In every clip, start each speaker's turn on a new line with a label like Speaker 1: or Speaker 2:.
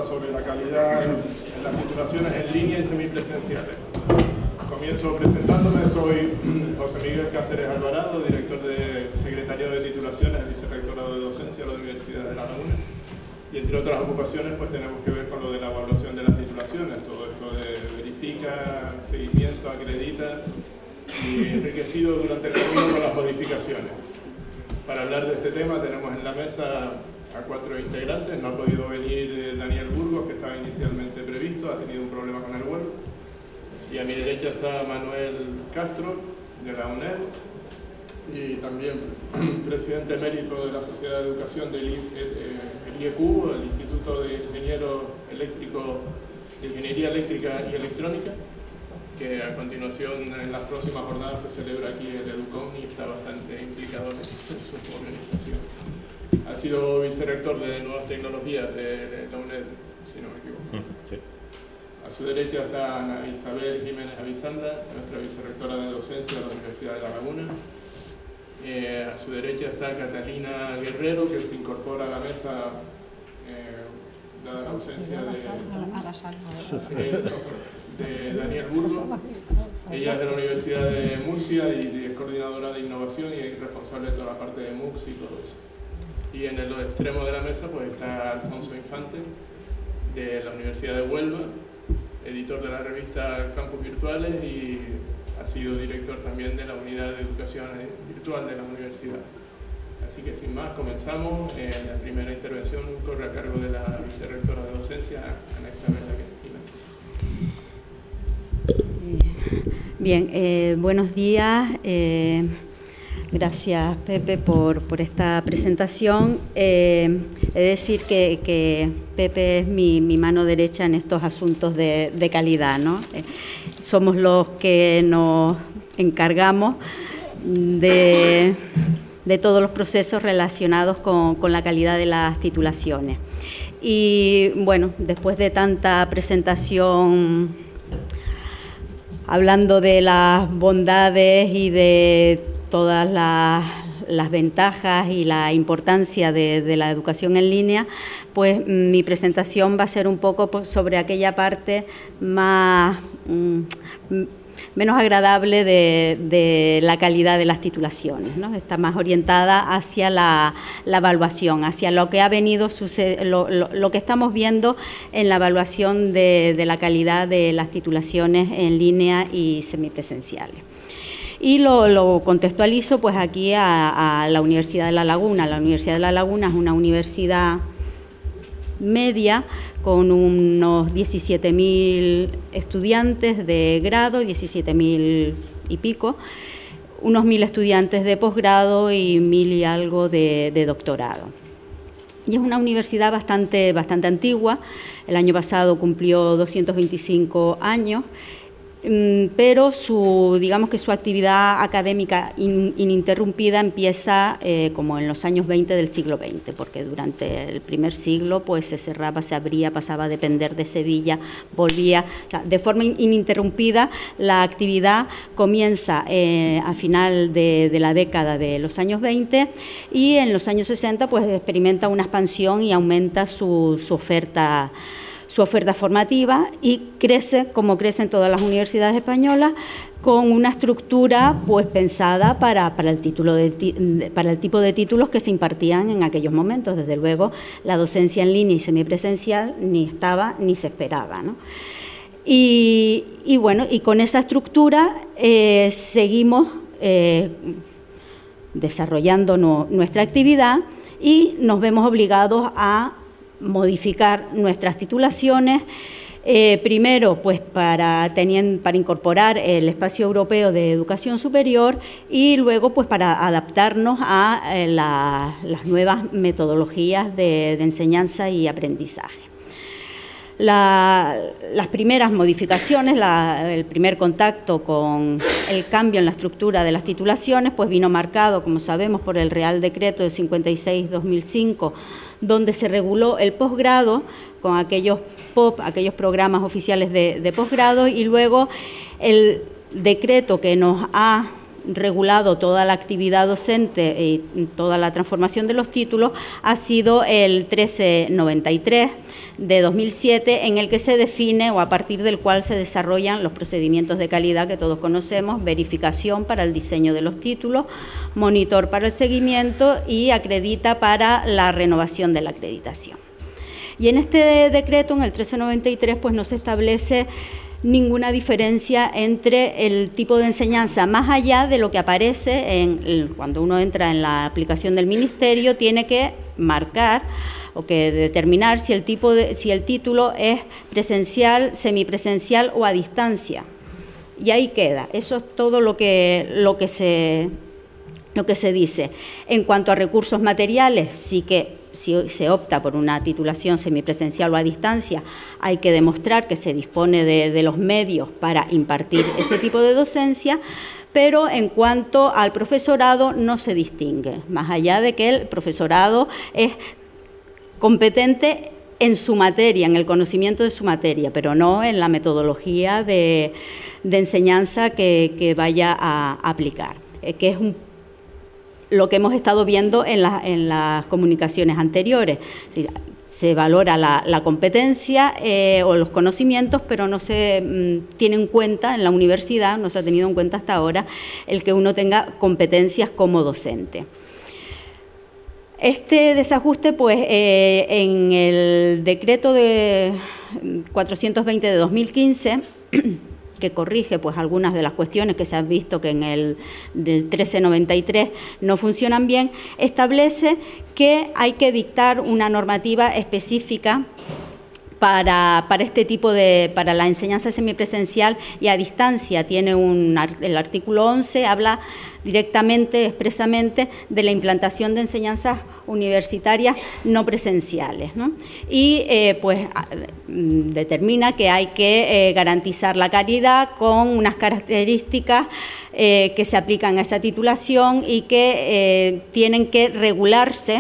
Speaker 1: sobre la calidad en las titulaciones en línea y semipresenciales. Comienzo presentándome, soy José Miguel Cáceres Alvarado, director de Secretariado de Titulaciones del Vicerrectorado de Docencia de la Universidad de La Laguna. Y entre otras ocupaciones pues tenemos que ver con lo de la evaluación de las titulaciones, todo esto de verifica, seguimiento, acredita y enriquecido durante el camino con las modificaciones. Para hablar de este tema tenemos en la mesa a 4 integrantes. No ha podido venir Daniel Burgos, que estaba inicialmente previsto, ha tenido un problema con el vuelo. Y a mi derecha está Manuel Castro, de la UNED, y también presidente emérito de la Sociedad de Educación del IEQ, el Instituto de Ingenieros Eléctricos, de Ingeniería Eléctrica y Electrónica, que a continuación en las próximas jornadas que celebra aquí el EDUCON y está bastante implicado en su organización. Ha sido vicerrector de Nuevas Tecnologías de la UNED, si no me equivoco. Sí. A su derecha está Ana Isabel Jiménez Avisanda, nuestra vicerrectora de Docencia de la Universidad de La Laguna. A su derecha está Catalina Guerrero, que se incorpora a la mesa dada la ausencia de Daniel Burgos. Ella es de la Universidad de Murcia y es coordinadora de innovación y responsable de toda la parte de MOOCs y todo eso. Y en el extremo de la mesa pues está Alfonso Infante, de la Universidad de Huelva, editor de la revista Campus Virtuales y ha sido director también de la Unidad de Educación Virtual de la universidad. Así que sin más, comenzamos. La primera intervención corre a cargo de la vicerrectora de docencia, Ana Isabel Jiménez.
Speaker 2: Bien, buenos días. Gracias, Pepe, por esta presentación. He de decir que Pepe es mi mano derecha en estos asuntos de calidad, ¿no? Somos los que nos encargamos de todos los procesos relacionados con la calidad de las titulaciones. Y bueno, después de tanta presentación hablando de las bondades y de todas las ventajas y la importancia de la educación en línea, pues mi presentación va a ser un poco sobre aquella parte menos agradable de la calidad de las titulaciones, ¿no? Está más orientada hacia la evaluación, hacia lo que ha venido lo que estamos viendo en la evaluación de la calidad de las titulaciones en línea y semipresenciales. Y lo contextualizo pues aquí a la Universidad de La Laguna. La Universidad de La Laguna es una universidad media con unos 17.000 estudiantes de grado, 17.000 y pico, unos 1.000 estudiantes de posgrado y 1.000 y algo de doctorado. Y es una universidad bastante antigua. El año pasado cumplió 225 años. Pero digamos que su actividad académica ininterrumpida empieza como en los años 20 del siglo XX, porque durante el primer siglo pues se cerraba, se abría, pasaba a depender de Sevilla, volvía, o sea, de forma ininterrumpida. La actividad comienza a final de la década de los años 20 y en los años 60 pues experimenta una expansión y aumenta su oferta formativa y crece, como crecen todas las universidades españolas, con una estructura pues pensada para el tipo de títulos que se impartían en aquellos momentos. Desde luego, la docencia en línea y semipresencial ni estaba ni se esperaba, ¿no? Y bueno, y con esa estructura seguimos desarrollando nuestra actividad y nos vemos obligados a modificar nuestras titulaciones, primero pues para incorporar el espacio europeo de educación superior y luego pues para adaptarnos a las nuevas metodologías de enseñanza y aprendizaje. Las primeras modificaciones, el primer contacto con el cambio en la estructura de las titulaciones, pues vino marcado, como sabemos, por el Real Decreto de 56/2005, donde se reguló el posgrado con aquellos programas oficiales de posgrado, y luego el decreto que nos ha regulado toda la actividad docente y toda la transformación de los títulos ha sido el 1393 de 2007, en el que se define o a partir del cual se desarrollan los procedimientos de calidad que todos conocemos: verificación para el diseño de los títulos, monitor para el seguimiento y acredita para la renovación de la acreditación. Y en este decreto, en el 1393, pues no se establece ninguna diferencia entre el tipo de enseñanza, más allá de lo que aparece cuando uno entra en la aplicación del Ministerio. Tiene que marcar o que determinar si el título es presencial, semipresencial o a distancia. Y ahí queda. Eso es todo lo que se dice. En cuanto a recursos materiales, sí que si se opta por una titulación semipresencial o a distancia, hay que demostrar que se dispone de los medios para impartir ese tipo de docencia, pero en cuanto al profesorado no se distingue, más allá de que el profesorado es competente en su materia, en el conocimiento de su materia, pero no en la metodología de enseñanza que vaya a aplicar, que es lo que hemos estado viendo en las comunicaciones anteriores. Se valora la competencia o los conocimientos, pero no se tiene en cuenta en la universidad, no se ha tenido en cuenta hasta ahora el que uno tenga competencias como docente. Este desajuste, pues, en el decreto de 420 de 2015, que corrige pues algunas de las cuestiones que se han visto que en el del 1393 no funcionan bien, establece que hay que dictar una normativa específica para este tipo para la enseñanza semipresencial y a distancia. Tiene el artículo 11, habla directamente, expresamente, de la implantación de enseñanzas universitarias no presenciales, ¿no? Y pues determina que hay que garantizar la calidad con unas características que se aplican a esa titulación y que tienen que regularse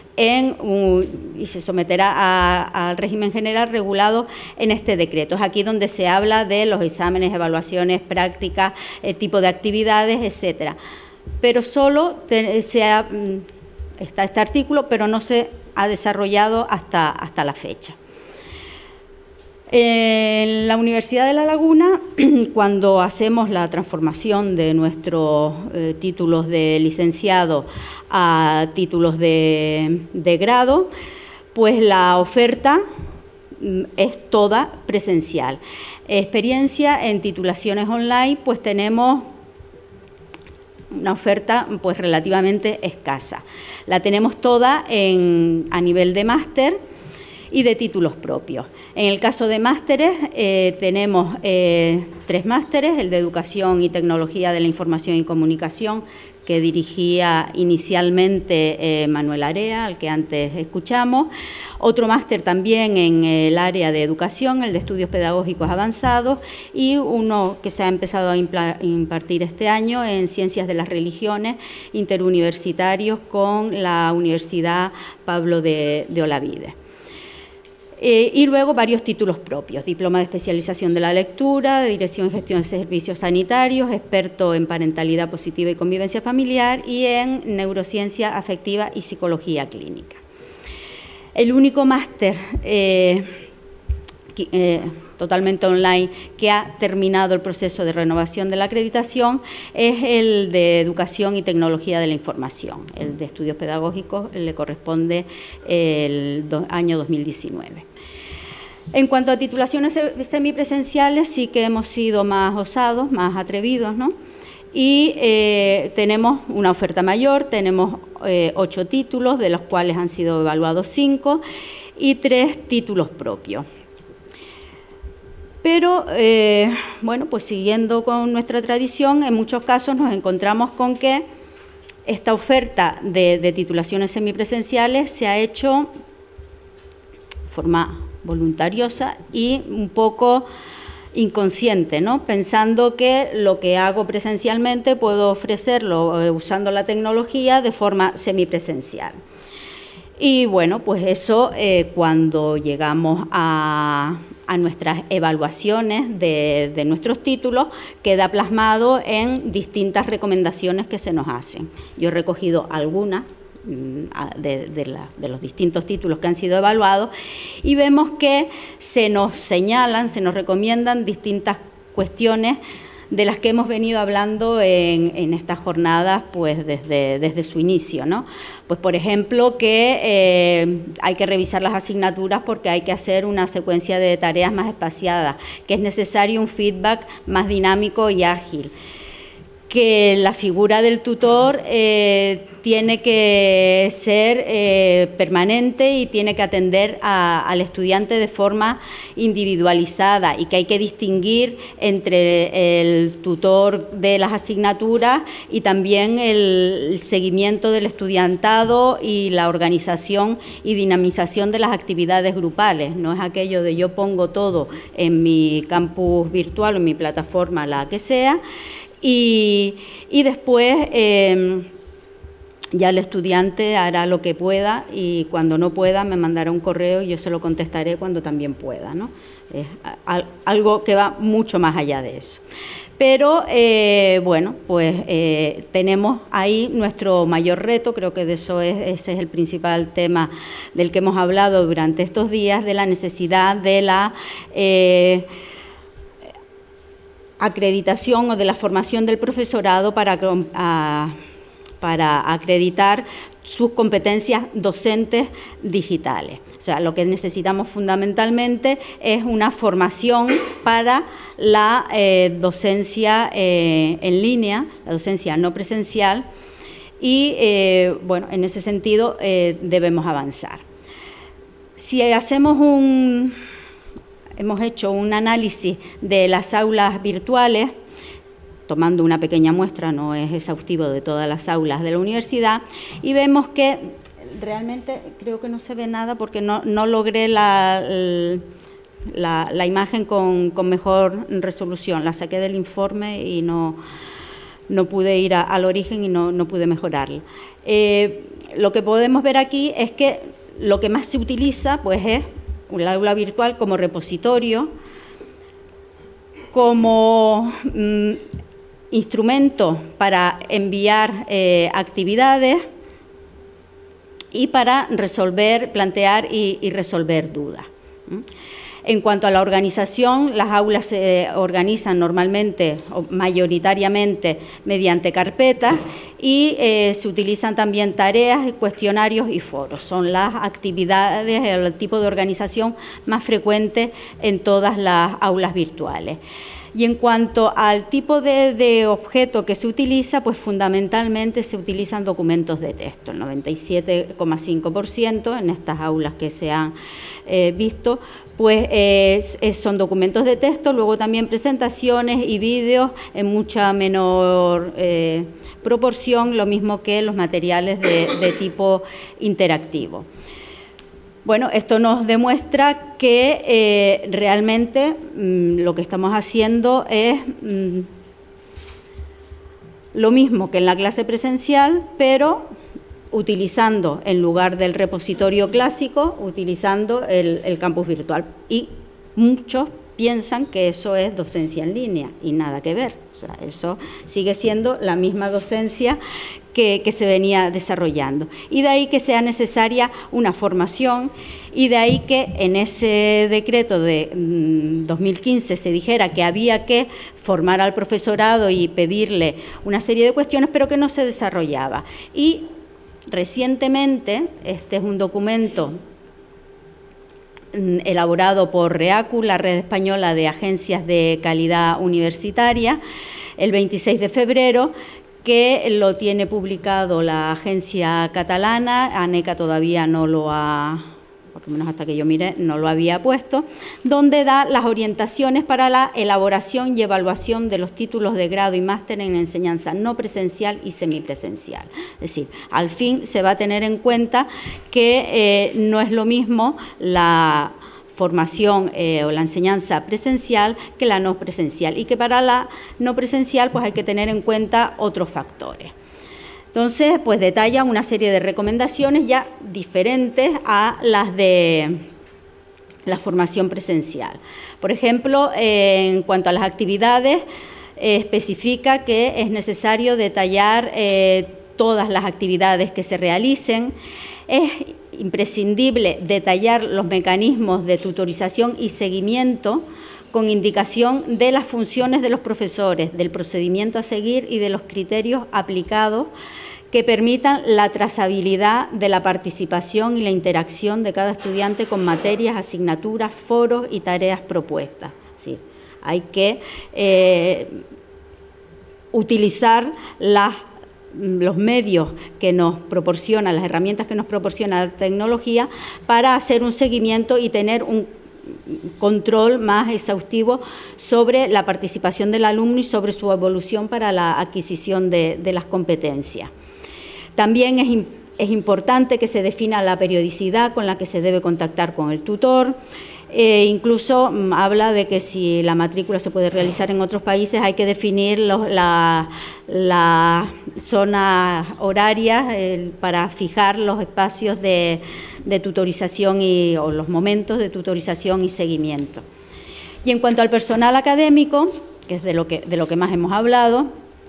Speaker 2: y se someterá al régimen general regulado en este decreto. Es aquí donde se habla de los exámenes, evaluaciones, prácticas, el tipo de actividades, etcétera. Pero solo está este artículo, pero no se ha desarrollado hasta la fecha. En la Universidad de La Laguna, cuando hacemos la transformación de nuestros títulos de licenciado a títulos de grado, pues la oferta es toda presencial. Experiencia en titulaciones online, pues tenemos una oferta pues relativamente escasa. La tenemos toda a nivel de máster y de títulos propios. En el caso de másteres, tenemos 3 másteres: el de Educación y Tecnología de la Información y Comunicación, que dirigía inicialmente Manuel Area, al que antes escuchamos. Otro máster también en el área de educación, el de Estudios Pedagógicos Avanzados, y uno que se ha empezado a impartir este año en Ciencias de las Religiones, interuniversitarios con la Universidad Pablo de Olavide. Y luego varios títulos propios: diploma de especialización de la lectura, de dirección y gestión de servicios sanitarios, experto en parentalidad positiva y convivencia familiar, y en neurociencia afectiva y psicología clínica. El único máster totalmente online que ha terminado el proceso de renovación de la acreditación es el de Educación y Tecnología de la Información. El de Estudios Pedagógicos le corresponde el año 2019. En cuanto a titulaciones semipresenciales, sí que hemos sido más osados, más atrevidos, ¿no? Y tenemos una oferta mayor, tenemos 8 títulos, de los cuales han sido evaluados 5, y 3 títulos propios. Pero, bueno, pues siguiendo con nuestra tradición, en muchos casos nos encontramos con que esta oferta de titulaciones semipresenciales se ha hecho de forma voluntariosa y un poco inconsciente, ¿no? Pensando que lo que hago presencialmente puedo ofrecerlo usando la tecnología de forma semipresencial. Y bueno, pues eso cuando llegamos a a nuestras evaluaciones de nuestros títulos, queda plasmado en distintas recomendaciones que se nos hacen. Yo he recogido algunas de los distintos títulos que han sido evaluados y vemos que se nos señalan, se nos recomiendan distintas cuestiones de las que hemos venido hablando en estas jornadas pues desde su inicio, ¿no? Pues por ejemplo que hay que revisar las asignaturas porque hay que hacer una secuencia de tareas más espaciadas, que es necesario un feedback más dinámico y ágil, que la figura del tutor tiene que ser permanente y tiene que atender al estudiante de forma individualizada y que hay que distinguir entre el tutor de las asignaturas y también el seguimiento del estudiantado y la organización y dinamización de las actividades grupales. No es aquello de yo pongo todo en mi campus virtual o en mi plataforma, la que sea, y después ya el estudiante hará lo que pueda y cuando no pueda me mandará un correo y yo se lo contestaré cuando también pueda, ¿no? Es algo que va mucho más allá de eso. Pero, bueno, pues tenemos ahí nuestro mayor reto, creo que de eso ese es el principal tema del que hemos hablado durante estos días, de la necesidad de la acreditación o de la formación del profesorado para acreditar sus competencias docentes digitales. O sea, lo que necesitamos fundamentalmente es una formación para la docencia en línea, la docencia no presencial, y bueno, en ese sentido debemos avanzar. Si hemos hecho un análisis de las aulas virtuales, tomando una pequeña muestra, no es exhaustivo de todas las aulas de la universidad, y vemos que realmente creo que no se ve nada porque no logré la imagen con mejor resolución, la saqué del informe y no pude ir al origen y no pude mejorarla. Lo que podemos ver aquí es que lo que más se utiliza pues es el aula virtual como repositorio, como instrumento para enviar actividades y para resolver, plantear y resolver dudas. En cuanto a la organización, las aulas se organizan normalmente o mayoritariamente mediante carpetas y se utilizan también tareas, cuestionarios y foros. Son las actividades, el tipo de organización más frecuente en todas las aulas virtuales. Y en cuanto al tipo de objeto que se utiliza, pues fundamentalmente se utilizan documentos de texto, el 97,5% en estas aulas que se han visto, pues son documentos de texto, luego también presentaciones y vídeos en mucha menor proporción, lo mismo que los materiales de tipo interactivo. Bueno, esto nos demuestra que realmente lo que estamos haciendo es lo mismo que en la clase presencial, pero utilizando, en lugar del repositorio clásico, utilizando el campus virtual. Y muchos piensan que eso es docencia en línea y nada que ver. O sea, eso sigue siendo la misma docencia que se venía desarrollando. Y de ahí que sea necesaria una formación y de ahí que en ese decreto de 2015 se dijera que había que formar al profesorado y pedirle una serie de cuestiones, pero que no se desarrollaba. Y recientemente, este es un documento elaborado por REACU, la Red Española de Agencias de Calidad Universitaria, el 26 de febrero, que lo tiene publicado la agencia catalana, ANECA todavía no lo ha, por lo menos hasta que yo miré, no lo había puesto, donde da las orientaciones para la elaboración y evaluación de los títulos de grado y máster en enseñanza no presencial y semipresencial. Es decir, al fin se va a tener en cuenta que no es lo mismo la formación o la enseñanza presencial que la no presencial y que para la no presencial pues hay que tener en cuenta otros factores. Entonces, pues detalla una serie de recomendaciones ya diferentes a las de la formación presencial. Por ejemplo, en cuanto a las actividades, especifica que es necesario detallar todas las actividades que se realicen. Es imprescindible detallar los mecanismos de tutorización y seguimiento con indicación de las funciones de los profesores, del procedimiento a seguir y de los criterios aplicados que permitan la trazabilidad de la participación y la interacción de cada estudiante con materias, asignaturas, foros y tareas propuestas. Sí, hay que utilizar los medios que nos proporciona, las herramientas que nos proporciona la tecnología para hacer un seguimiento y tener un control más exhaustivo sobre la participación del alumno y sobre su evolución para la adquisición de las competencias. También es importante que se defina la periodicidad con la que se debe contactar con el tutor. Incluso habla de que si la matrícula se puede realizar en otros países hay que definir la zona horaria para fijar los espacios de tutorización o los momentos de tutorización y seguimiento. Y en cuanto al personal académico, que es de lo que más hemos hablado,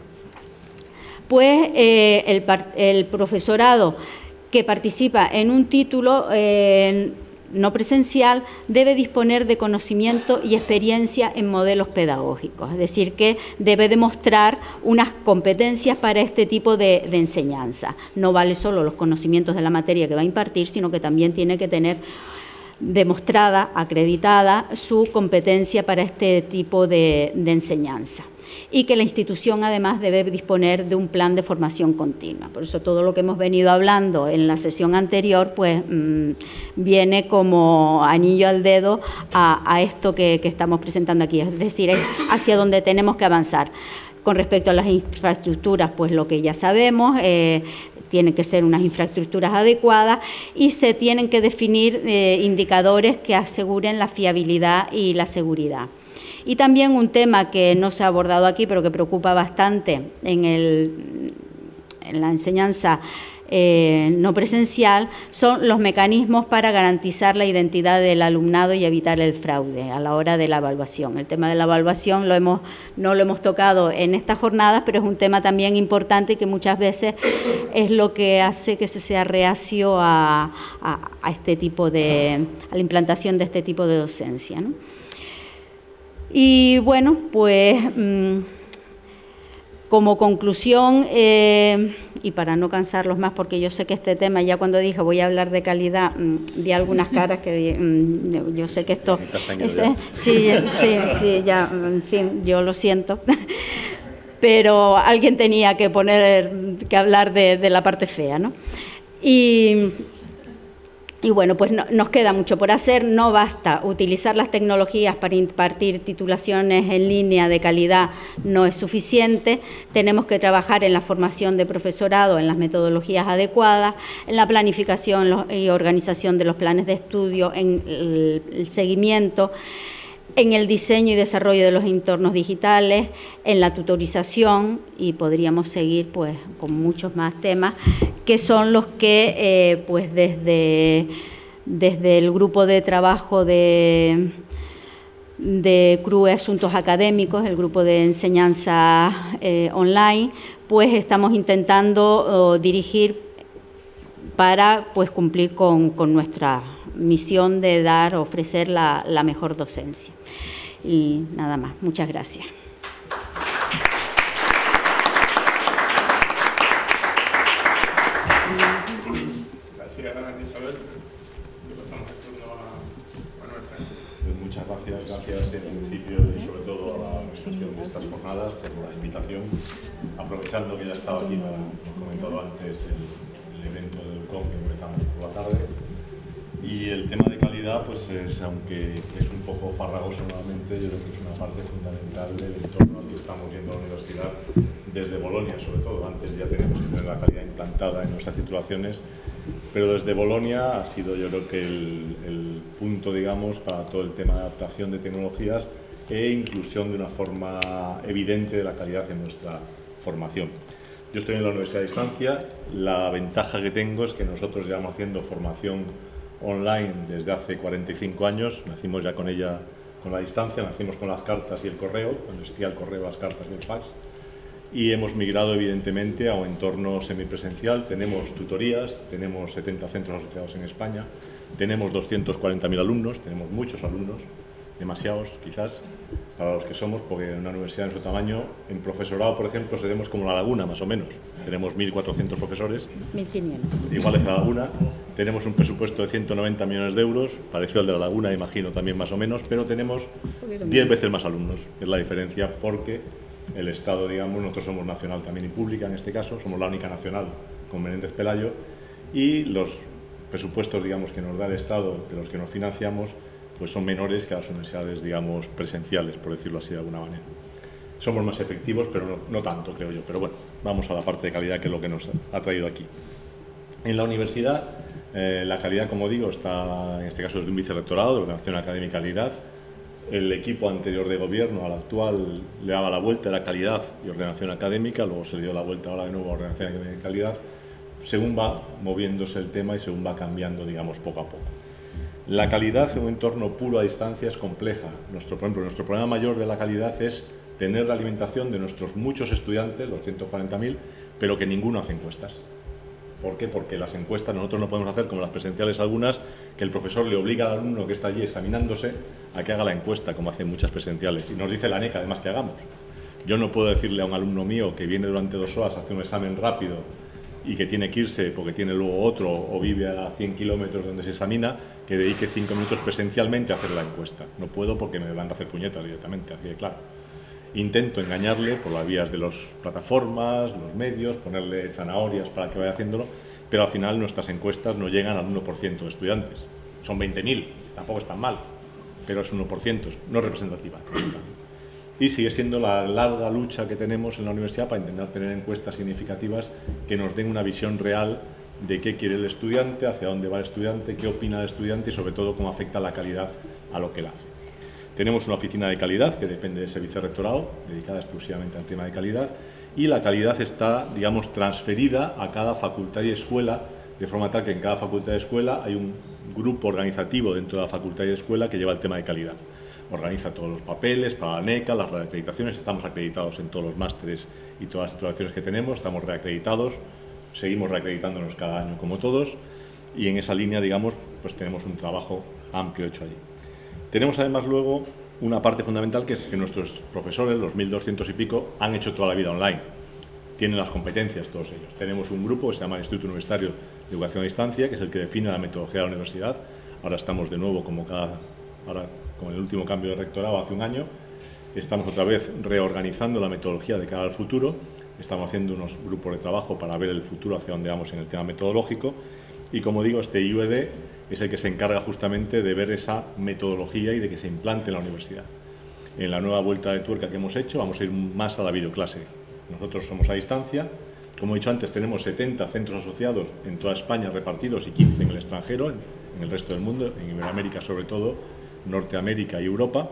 Speaker 2: pues el profesorado que participa en un título no presencial debe disponer de conocimiento y experiencia en modelos pedagógicos, es decir, que debe demostrar unas competencias para este tipo de enseñanza. No vale solo los conocimientos de la materia que va a impartir, sino que también tiene que tener demostrada, acreditada, su competencia para este tipo de enseñanza. Y que la institución además debe disponer de un plan de formación continua. Por eso todo lo que hemos venido hablando en la sesión anterior pues viene como anillo al dedo a esto que estamos presentando aquí, es decir, es hacia donde tenemos que avanzar. Con respecto a las infraestructuras, pues lo que ya sabemos, tienen que ser unas infraestructuras adecuadas y se tienen que definir indicadores que aseguren la fiabilidad y la seguridad. Y también un tema que no se ha abordado aquí, pero que preocupa bastante en la enseñanza no presencial, son los mecanismos para garantizar la identidad del alumnado y evitar el fraude a la hora de la evaluación. El tema de la evaluación no lo hemos tocado en estas jornadas, pero es un tema también importante y que muchas veces es lo que hace que se sea reacio a la implantación de este tipo de docencia, ¿no? Y bueno, pues como conclusión, y para no cansarlos más, porque yo sé que este tema, ya cuando dije voy a hablar de calidad, vi algunas caras que yo sé que esto... Sí, ya, en fin, yo lo siento. Pero alguien tenía que hablar de la parte fea, ¿no? Y bueno, pues nos queda mucho por hacer, no basta utilizar las tecnologías para impartir titulaciones en línea de calidad, no es suficiente, tenemos que trabajar en la formación de profesorado, en las metodologías adecuadas, en la planificación y organización de los planes de estudio, en el seguimiento, en el diseño y desarrollo de los entornos digitales, en la tutorización, y podríamos seguir pues con muchos más temas, que son los que pues desde el grupo de trabajo de CRUE Asuntos Académicos, el grupo de enseñanza online, pues estamos intentando dirigir para pues cumplir con nuestra misión de ofrecer la mejor docencia. Y nada más, muchas gracias.
Speaker 1: Gracias, Isabel. Le pasamos el turno a Manuel Franco.
Speaker 3: Muchas gracias en principio y sobre todo a la organización de estas jornadas por la invitación, aprovechando que ya estaba aquí, como comentado antes, el evento del UCOM que empezamos por la tarde. Y el tema de calidad, pues aunque es un poco farragoso nuevamente, yo creo que es una parte fundamental del entorno al que estamos yendo a la universidad desde Bolonia, sobre todo. Antes ya tenemos que tener la calidad implantada en nuestras titulaciones, pero desde Bolonia ha sido, yo creo que el punto, digamos, para todo el tema de adaptación de tecnologías e inclusión de una forma evidente de la calidad en nuestra formación. Yo estoy en la Universidad de Distancia, la ventaja que tengo es que nosotros llevamos haciendo formación online desde hace 45 años, nacimos ya con ella, con la distancia, nacimos con las cartas y el correo, cuando existía el correo, las cartas y el fax, y hemos migrado evidentemente a un entorno semipresencial. Tenemos tutorías, tenemos 70 centros asociados en España, tenemos 240.000 alumnos, tenemos muchos alumnos, demasiados quizás para los que somos, porque en una universidad de su tamaño, en profesorado, por ejemplo, seremos como La Laguna, más o menos. Tenemos 1.400 profesores,
Speaker 2: 1.500.
Speaker 3: igual es La Laguna. Tenemos un presupuesto de 190 millones de euros, parecido al de La Laguna, imagino, también más o menos, pero tenemos 10 veces más alumnos. Es la diferencia, porque el Estado, digamos, nosotros somos nacional también y pública en este caso, somos la única nacional con Menéndez Pelayo, y los presupuestos, digamos, que nos da el Estado, de los que nos financiamos, pues son menores que las universidades, digamos, presenciales, por decirlo así de alguna manera. Somos más efectivos, pero no tanto, creo yo. Pero bueno, vamos a la parte de calidad, que es lo que nos ha traído aquí. En la universidad, la calidad, como digo, está, en este caso, es de un vicerrectorado, de Ordenación Académica y Calidad. El equipo anterior de gobierno al actual le daba la vuelta, era calidad y ordenación académica, luego se dio la vuelta ahora de nuevo a ordenación académica y calidad, según va moviéndose el tema y según va cambiando, digamos, poco a poco. La calidad en un entorno puro a distancia es compleja. Por ejemplo, nuestro problema mayor de la calidad es tener la alimentación de nuestros muchos estudiantes, los 140.000, pero que ninguno hace encuestas. ¿Por qué? Porque las encuestas nosotros no podemos hacer como las presenciales algunas, que el profesor le obliga al alumno que está allí examinándose a que haga la encuesta, como hacen muchas presenciales. Y nos dice la ANEC, además, que hagamos. Yo no puedo decirle a un alumno mío que viene durante 2 horas a hacer un examen rápido y que tiene que irse porque tiene luego otro o vive a 100 kilómetros donde se examina, que dedique 5 minutos presencialmente a hacer la encuesta. No puedo, porque me van a hacer puñetas directamente, así de claro. Intento engañarle por las vías de las plataformas, los medios, ponerle zanahorias para que vaya haciéndolo, pero al final nuestras encuestas no llegan al 1% de estudiantes. Son 20.000, tampoco es tan mal, pero es 1%, no es representativa. Y sigue siendo la larga lucha que tenemos en la universidad para intentar tener encuestas significativas que nos den una visión real de qué quiere el estudiante, hacia dónde va el estudiante, qué opina el estudiante y sobre todo cómo afecta la calidad a lo que él hace. Tenemos una oficina de calidad que depende de ese vicerrectorado, dedicada exclusivamente al tema de calidad, y la calidad está, digamos, transferida a cada facultad y escuela, de forma tal que en cada facultad y escuela hay un grupo organizativo dentro de la facultad y escuela que lleva el tema de calidad. Organiza todos los papeles para la ANECA, las reacreditaciones. Estamos acreditados en todos los másteres y todas las titulaciones que tenemos, estamos reacreditados, seguimos reacreditándonos cada año como todos, y en esa línea, digamos, pues tenemos un trabajo amplio hecho allí. Tenemos además luego una parte fundamental, que es que nuestros profesores, los 1.200 y pico, han hecho toda la vida online. Tienen las competencias todos ellos. Tenemos un grupo que se llama el Instituto Universitario de Educación a Distancia, que es el que define la metodología de la universidad. Ahora estamos de nuevo, con el último cambio de rectorado hace un año, estamos otra vez reorganizando la metodología de cara al futuro. Estamos haciendo unos grupos de trabajo para ver el futuro, hacia dónde vamos en el tema metodológico. Y como digo, este IUED es el que se encarga justamente de ver esa metodología y de que se implante en la universidad. En la nueva vuelta de tuerca que hemos hecho, vamos a ir más a la videoclase. Nosotros somos a distancia. Como he dicho antes, tenemos 70 centros asociados en toda España repartidos y 15 en el extranjero, en el resto del mundo, en Iberoamérica sobre todo, Norteamérica y Europa.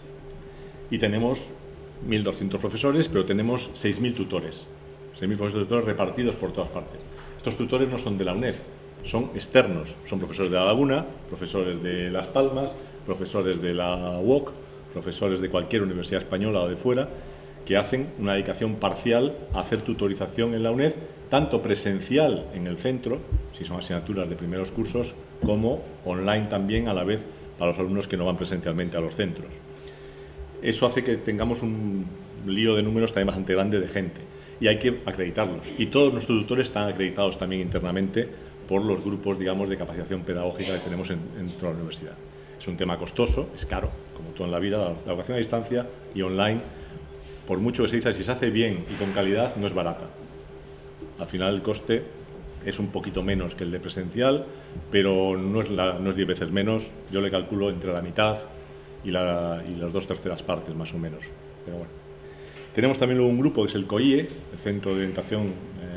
Speaker 3: Y tenemos 1.200 profesores, pero tenemos 6.000 tutores. 6.000 profesores tutores repartidos por todas partes. Estos tutores no son de la UNED, son externos. Son profesores de La Laguna, profesores de Las Palmas, profesores de la UOC, profesores de cualquier universidad española o de fuera, que hacen una dedicación parcial a hacer tutorización en la UNED, tanto presencial en el centro, si son asignaturas de primeros cursos, como online también a la vez para los alumnos que no van presencialmente a los centros. Eso hace que tengamos un lío de números también bastante grande de gente, y hay que acreditarlos. Y todos nuestros tutores están acreditados también internamente por los grupos, digamos, de capacitación pedagógica que tenemos en toda la universidad. Es un tema costoso, es caro, como todo en la vida, la educación a distancia y online, por mucho que se dice, si se hace bien y con calidad, no es barata. Al final el coste es un poquito menos que el de presencial, pero no es 10 veces menos. Yo le calculo entre la mitad y las 2/3 partes, más o menos. Pero bueno. Tenemos también luego un grupo que es el COIE, el Centro de Orientación,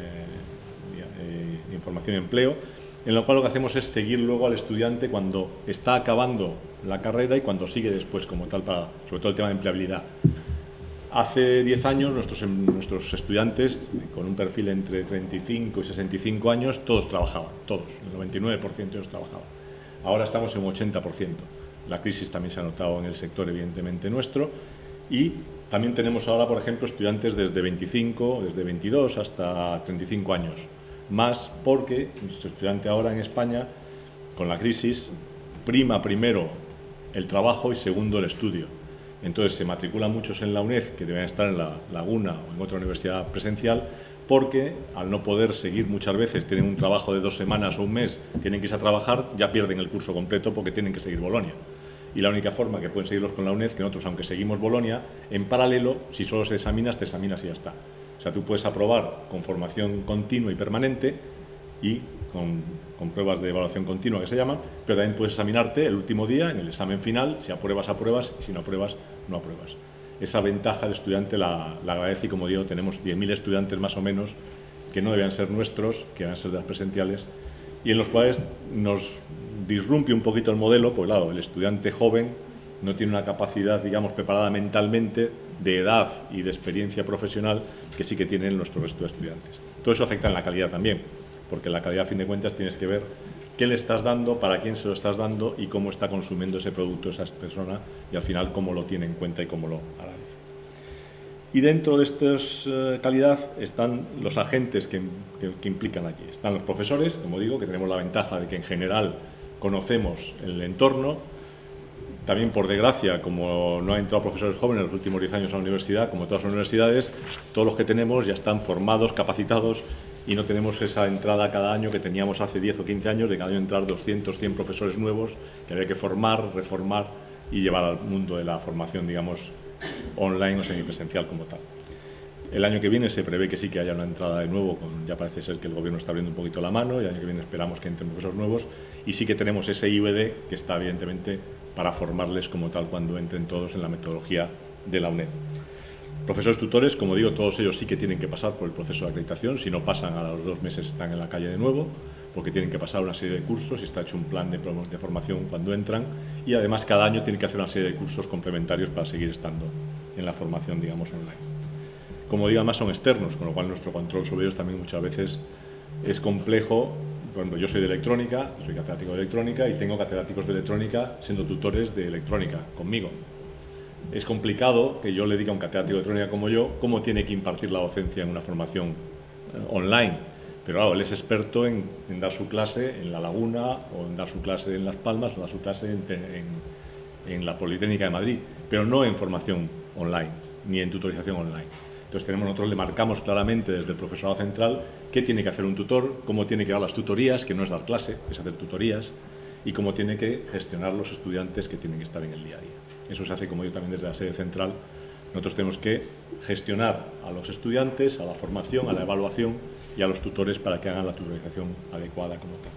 Speaker 3: Información y Empleo, en lo cual lo que hacemos es seguir luego al estudiante cuando está acabando la carrera y cuando sigue después como tal, sobre todo el tema de empleabilidad. Hace 10 años nuestros estudiantes, con un perfil entre 35 y 65 años, todos trabajaban, todos, el 99% de ellos trabajaban. ahora estamos en un 80%. La crisis también se ha notado en el sector, evidentemente, nuestro, y también tenemos ahora, por ejemplo, estudiantes desde 25, desde 22 hasta 35 años, más porque nuestro estudiante ahora en España, con la crisis, prima primero el trabajo y segundo el estudio. Entonces se matriculan muchos en la UNED, que deben estar en la Laguna o en otra universidad presencial, porque al no poder seguir muchas veces, tienen un trabajo de 2 semanas o un mes, tienen que irse a trabajar, ya pierden el curso completo porque tienen que seguir Bolonia. Y la única forma que pueden seguirlos con la UNED, que nosotros, aunque seguimos Bolonia, en paralelo, si solo te examinas y ya está. O sea, tú puedes aprobar con formación continua y permanente y con pruebas de evaluación continua que se llaman, pero también puedes examinarte el último día, en el examen final, si apruebas, apruebas, y si no apruebas, no apruebas. Esa ventaja el estudiante la agradece y, como digo, tenemos 10.000 estudiantes más o menos que no debían ser nuestros, que deben ser de las presenciales, y en los cuales nos disrumpe un poquito el modelo, pues claro, el estudiante joven no tiene una capacidad, digamos, preparada mentalmente, de edad y de experiencia profesional que sí que tienen nuestro resto de estudiantes. Todo eso afecta en la calidad también, porque en la calidad, a fin de cuentas, tienes que ver qué le estás dando, para quién se lo estás dando y cómo está consumiendo ese producto esa persona y al final cómo lo tiene en cuenta y cómo lo agradece. Y dentro de esta calidad están los agentes que implican aquí. Están los profesores, como digo, que tenemos la ventaja de que en general conocemos el entorno. También, por desgracia, como no han entrado profesores jóvenes en los últimos 10 años a la universidad, como todas las universidades, todos los que tenemos ya están formados, capacitados, y no tenemos esa entrada cada año que teníamos hace 10 o 15 años, de cada año entrar 200, 100 profesores nuevos que había que formar, reformar y llevar al mundo de la formación, digamos, online o semipresencial como tal. El año que viene se prevé que sí que haya una entrada de nuevo, ya parece ser que el gobierno está abriendo un poquito la mano, y el año que viene esperamos que entren profesores nuevos, y sí que tenemos ese IVD que está evidentemente para formarles como tal cuando entren todos en la metodología de la UNED. Profesores tutores, como digo, todos ellos sí que tienen que pasar por el proceso de acreditación. Si no pasan, a los 2 meses están en la calle de nuevo, porque tienen que pasar una serie de cursos y está hecho un plan de formación cuando entran, y además cada año tienen que hacer una serie de cursos complementarios para seguir estando en la formación, digamos, online. Como digo, además son externos, con lo cual nuestro control sobre ellos también muchas veces es complejo. Por ejemplo, yo soy de electrónica, soy catedrático de electrónica y tengo catedráticos de electrónica siendo tutores de electrónica conmigo. Es complicado que yo le diga a un catedrático de electrónica como yo cómo tiene que impartir la docencia en una formación online. Pero claro, él es experto en dar su clase en La Laguna, o en dar su clase en Las Palmas, o dar su clase en la Politécnica de Madrid, pero no en formación online, ni en tutorización online. Entonces nosotros le marcamos claramente desde el profesorado central qué tiene que hacer un tutor, cómo tiene que dar las tutorías, que no es dar clase, es hacer tutorías, y cómo tiene que gestionar los estudiantes que tienen que estar en el día a día. Eso se hace, como yo también, desde la sede central. Nosotros tenemos que gestionar a los estudiantes, a la formación, a la evaluación y a los tutores para que hagan la tutorización adecuada como tal.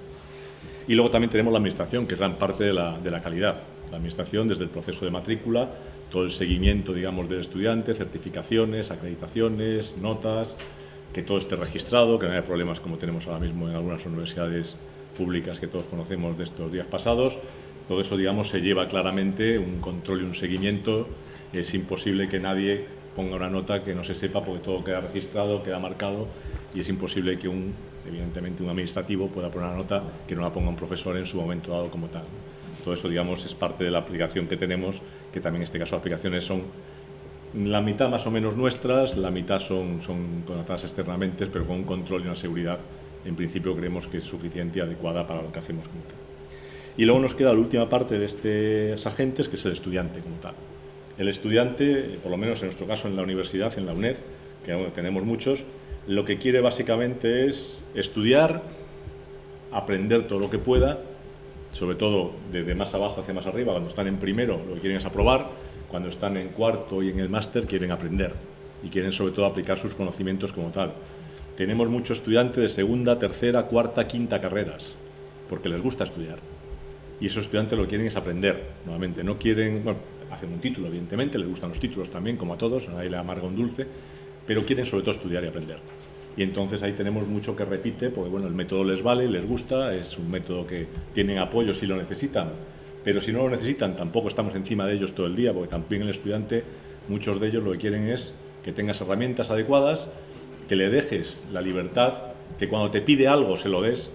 Speaker 3: Y luego también tenemos la administración, que es gran parte de la calidad. La administración, desde el proceso de matrícula, todo el seguimiento, digamos, del estudiante, certificaciones, acreditaciones, notas, que todo esté registrado, que no haya problemas como tenemos ahora mismo en algunas universidades públicas que todos conocemos de estos días pasados. Todo eso, digamos, se lleva claramente un control y un seguimiento. Es imposible que nadie ponga una nota que no se sepa, porque todo queda registrado, queda marcado, y es imposible que evidentemente un administrativo pueda poner una nota que no la ponga un profesor en su momento dado como tal. Todo eso, digamos, es parte de la aplicación que tenemos, que también en este caso las aplicaciones son la mitad más o menos nuestras, la mitad son contratadas externamente, pero con un control y una seguridad, en principio creemos que es suficiente y adecuada para lo que hacemos como tal. Y luego nos queda la última parte de estos agentes, que es el estudiante como tal. El estudiante, por lo menos en nuestro caso en la universidad, en la UNED, que tenemos muchos, lo que quiere básicamente es estudiar, aprender todo lo que pueda, sobre todo desde más abajo hacia más arriba. Cuando están en primero lo que quieren es aprobar, cuando están en cuarto y en el máster quieren aprender y quieren sobre todo aplicar sus conocimientos como tal. Tenemos muchos estudiantes de segunda, tercera, cuarta, quinta carreras, porque les gusta estudiar. Y esos estudiantes lo que quieren es aprender, nuevamente. No quieren, bueno, hacen un título, evidentemente, les gustan los títulos también, como a todos, a nadie le amarga un dulce, pero quieren sobre todo estudiar y aprender. Y entonces ahí tenemos mucho que repite, porque bueno, el método les vale, les gusta, es un método que tienen apoyo si lo necesitan, pero si no lo necesitan tampoco estamos encima de ellos todo el día, porque también el estudiante, muchos de ellos lo que quieren es que tengas herramientas adecuadas, que le dejes la libertad, que cuando te pide algo se lo des,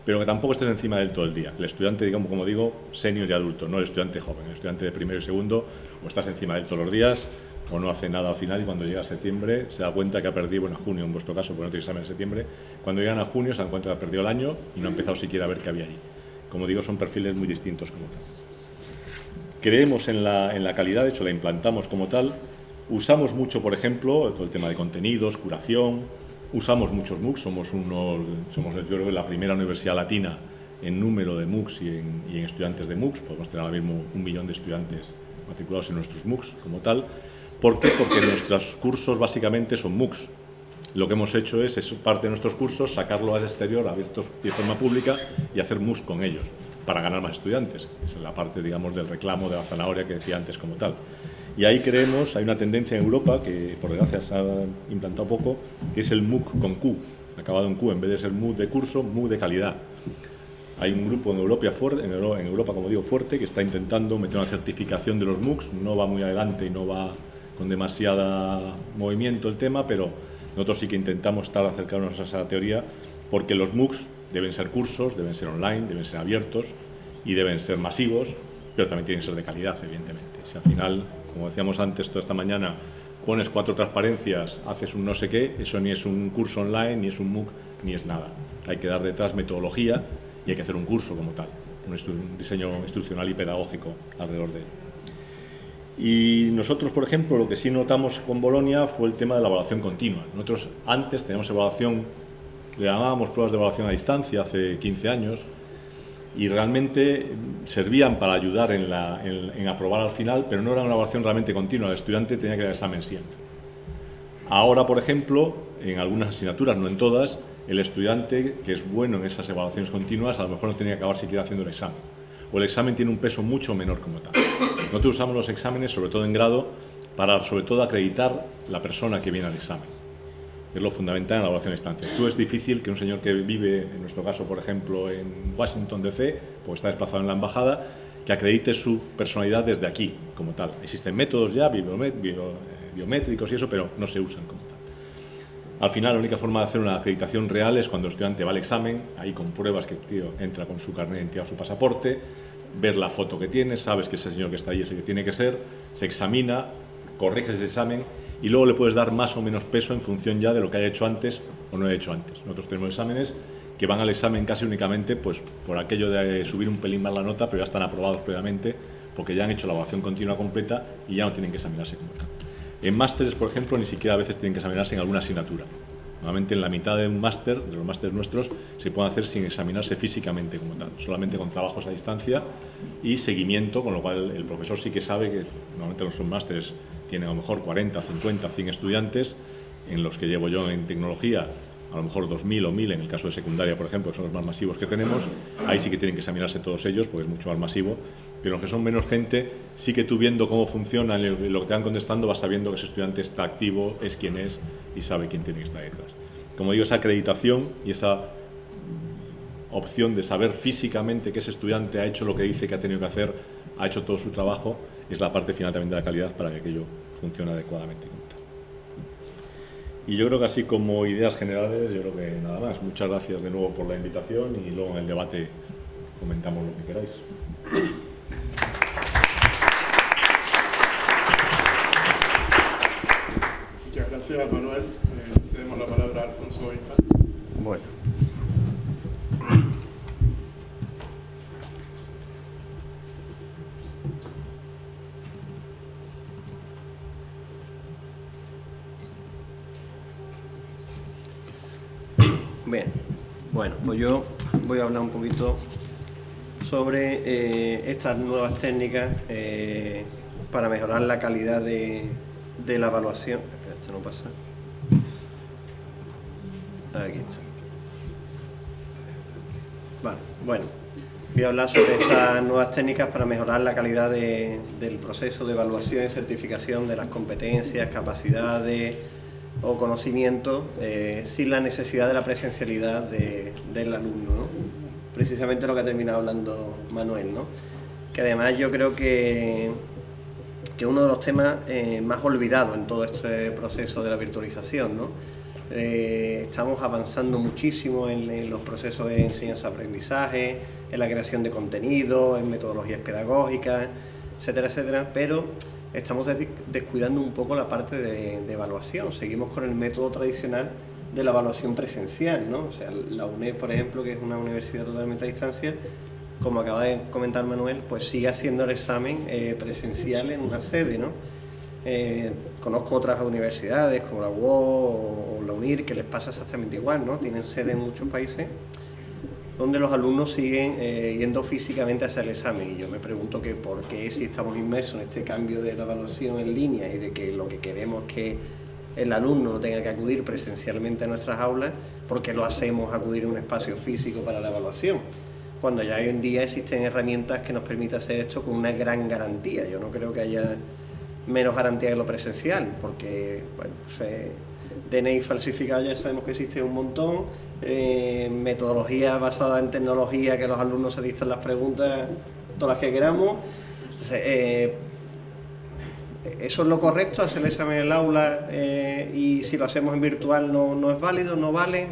Speaker 3: pero que tampoco estés encima de él todo el día. El estudiante, digamos, como digo, senior y adulto, no el estudiante joven. El estudiante de primero y segundo, o estás encima de él todos los días, o no hace nada al final, y cuando llega a septiembre se da cuenta que ha perdido, bueno, a junio en vuestro caso, porque no tenéis examen en septiembre, cuando llegan a junio se dan cuenta que ha perdido el año y no ha empezado siquiera a ver qué había allí. Como digo, son perfiles muy distintos como tal. Creemos en la calidad, de hecho la implantamos como tal. Usamos mucho, por ejemplo, todo el tema de contenidos, curación. Usamos muchos MOOCs, somos yo creo que la primera universidad latina en número de MOOCs y en estudiantes de MOOCs. Podemos tener ahora mismo 1 millón de estudiantes matriculados en nuestros MOOCs como tal. ¿Por qué? Porque nuestros cursos básicamente son MOOCs. Lo que hemos hecho es parte de nuestros cursos, sacarlo al exterior, abiertos de forma pública y hacer MOOCs con ellos, para ganar más estudiantes. Esa es la parte, digamos, del reclamo de la zanahoria que decía antes como tal. Y ahí creemos, hay una tendencia en Europa, que por desgracia se ha implantado poco, que es el MOOC con Q, acabado en Q, en vez de ser MOOC de curso, MOOC de calidad. Hay un grupo en Europa, como digo, fuerte, que está intentando meter una certificación de los MOOCs. No va muy adelante y no va con demasiado movimiento el tema, pero nosotros sí que intentamos acercarnos a esa teoría, porque los MOOCs deben ser cursos, deben ser online, deben ser abiertos y deben ser masivos, pero también tienen que ser de calidad, evidentemente. Si al final, como decíamos antes, toda esta mañana, pones 4 transparencias, haces un no sé qué, eso ni es un curso online, ni es un MOOC, ni es nada. Hay que dar detrás metodología y hay que hacer un curso como tal, un diseño instruccional y pedagógico alrededor de él. Y nosotros, por ejemplo, lo que sí notamos con Bolonia fue el tema de la evaluación continua. Nosotros antes teníamos evaluación, le llamábamos pruebas de evaluación a distancia hace 15 años, y realmente servían para ayudar en aprobar al final, pero no era una evaluación realmente continua. El estudiante tenía que dar examen siempre. Ahora, por ejemplo, en algunas asignaturas, no en todas, el estudiante que es bueno en esas evaluaciones continuas a lo mejor no tenía que acabar siquiera haciendo el examen. O el examen tiene un peso mucho menor como tal. Nosotros usamos los exámenes, sobre todo en grado, para sobre todo acreditar la persona que viene al examen. Es lo fundamental en la evaluación a distancia. Tú es difícil que un señor que vive, en nuestro caso, por ejemplo, en Washington DC, porque está desplazado en la embajada, que acredite su personalidad desde aquí, como tal. Existen métodos ya biométricos y eso, pero no se usan como tal. Al final, la única forma de hacer una acreditación real es cuando el estudiante va al examen, ahí con pruebas que el tío entra con su carnet de identidad o su pasaporte, ver la foto que tiene, sabes que ese señor que está ahí es el que tiene que ser, se examina, corriges ese examen y luego le puedes dar más o menos peso en función ya de lo que haya hecho antes o no haya hecho antes. Nosotros tenemos exámenes que van al examen casi únicamente pues, por aquello de subir un pelín más la nota, pero ya están aprobados previamente porque ya han hecho la evaluación continua completa y ya no tienen que examinarse como tal. En másteres, por ejemplo, ni siquiera a veces tienen que examinarse en alguna asignatura. Normalmente en la mitad de un máster, de los másteres nuestros, se pueden hacer sin examinarse físicamente como tal, solamente con trabajos a distancia y seguimiento, con lo cual el profesor sí que sabe que normalmente nuestros másteres tienen a lo mejor 40, 50, 100 estudiantes, en los que llevo yo en tecnología a lo mejor 2.000 o 1.000 en el caso de secundaria, por ejemplo, que son los más masivos que tenemos. Ahí sí que tienen que examinarse todos ellos porque es mucho más masivo, pero los que son menos gente, sí que tú viendo cómo funciona lo que te van contestando vas sabiendo que ese estudiante está activo, es quien es y sabe quién tiene que estar detrás. Como digo, esa acreditación y esa opción de saber físicamente que ese estudiante ha hecho lo que dice que ha tenido que hacer, ha hecho todo su trabajo, es la parte final también de la calidad para que aquello funcione adecuadamente. Y yo creo que así como ideas generales, yo creo que nada más. Muchas gracias de nuevo por la invitación y luego en el debate comentamos lo que queráis.
Speaker 1: Muchas gracias, Manuel. Cedemos la palabra a Alfonso Oita.
Speaker 4: Bueno. Bien, bueno, pues yo voy a hablar un poquito sobre estas nuevas técnicas para mejorar la calidad de la evaluación. Espera, esto no pasa. Aquí está. Vale, bueno, voy a hablar sobre estas nuevas técnicas para mejorar la calidad del proceso de evaluación y certificación de las competencias, capacidades o conocimiento sin la necesidad de la presencialidad del alumno, ¿no? Precisamente lo que ha terminado hablando Manuel, ¿no? Que además yo creo que uno de los temas más olvidados en todo este proceso de la virtualización, ¿no? Estamos avanzando muchísimo en los procesos de enseñanza-aprendizaje, en la creación de contenido, en metodologías pedagógicas, etcétera, etcétera, pero estamos descuidando un poco la parte de evaluación. Seguimos con el método tradicional de la evaluación presencial, ¿no? O sea, la UNED, por ejemplo, que es una universidad totalmente a distancia, como acaba de comentar Manuel, pues sigue haciendo el examen presencial en una sede, ¿no? Conozco otras universidades como la UOC o la UNIR que les pasa exactamente igual, ¿no? Tienen sede en muchos países donde los alumnos siguen yendo físicamente a hacer el examen, y yo me pregunto que por qué, si estamos inmersos en este cambio de la evaluación en línea y de que lo que queremos es que el alumno no tenga que acudir presencialmente a nuestras aulas, ¿por qué lo hacemos acudir a un espacio físico para la evaluación? Cuando ya hoy en día existen herramientas que nos permiten hacer esto con una gran garantía. Yo no creo que haya menos garantía que lo presencial, porque bueno, pues, DNI falsificado ya sabemos que existe un montón, metodologías basadas en tecnología, que los alumnos se dictan las preguntas todas las que queramos. Entonces, eso es lo correcto, hacer el examen en el aula, y si lo hacemos en virtual no es válido, no vale.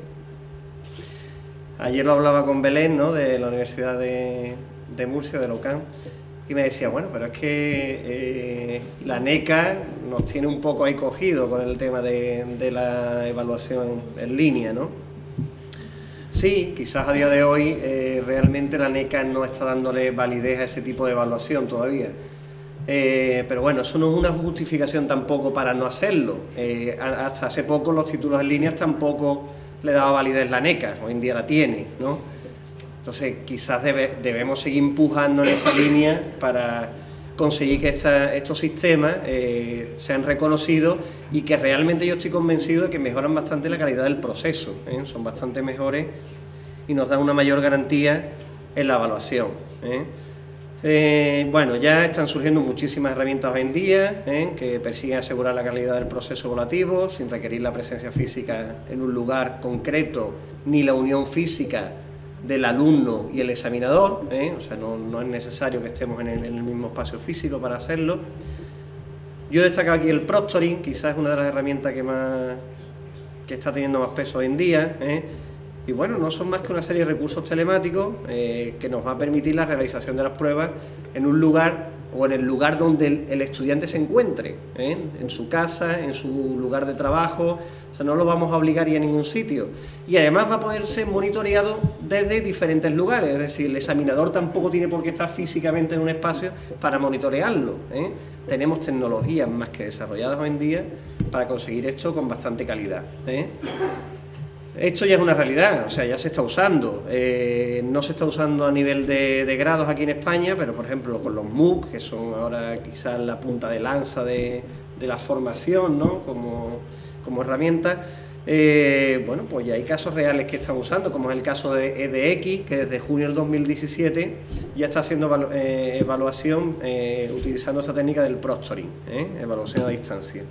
Speaker 4: Ayer lo hablaba con Belén, ¿no?, de la Universidad de Murcia, de la UCAM, y me decía, bueno, pero es que la NECA nos tiene un poco ahí cogido con el tema de la evaluación en línea, ¿no? Sí, quizás a día de hoy realmente la NECA no está dándole validez a ese tipo de evaluación todavía. Pero bueno, eso no es una justificación tampoco para no hacerlo. Hasta hace poco los títulos en línea tampoco le daba validez la NECA, hoy en día la tiene, ¿no? Entonces quizás debemos seguir empujando en esa línea para conseguir que estos sistemas sean reconocidos, y que realmente yo estoy convencido de que mejoran bastante la calidad del proceso, son bastante mejores y nos dan una mayor garantía en la evaluación. Bueno, ya están surgiendo muchísimas herramientas hoy en día que persiguen asegurar la calidad del proceso evaluativo sin requerir la presencia física en un lugar concreto ni la unión física del alumno y el examinador, o sea, no es necesario que estemos en el mismo espacio físico para hacerlo. Yo he destacado aquí el proctoring, quizás es una de las herramientas que está teniendo más peso hoy en día, y bueno, no son más que una serie de recursos telemáticos que nos va a permitir la realización de las pruebas en un lugar o en el lugar donde el estudiante se encuentre, en su casa, en su lugar de trabajo. O sea, no lo vamos a obligar a ir a ningún sitio, y además va a poder ser monitoreado desde diferentes lugares, es decir, el examinador tampoco tiene por qué estar físicamente en un espacio para monitorearlo. Tenemos tecnologías más que desarrolladas hoy en día para conseguir esto con bastante calidad. Esto ya es una realidad, o sea, ya se está usando. No se está usando a nivel de grados aquí en España, pero por ejemplo con los MOOC, que son ahora quizás la punta de lanza de la formación, ¿no?, como herramienta, bueno, pues ya hay casos reales que están usando, como es el caso de EDX, que desde junio del 2017 ya está haciendo evaluación utilizando esa técnica del proctoring, evaluación a distancia.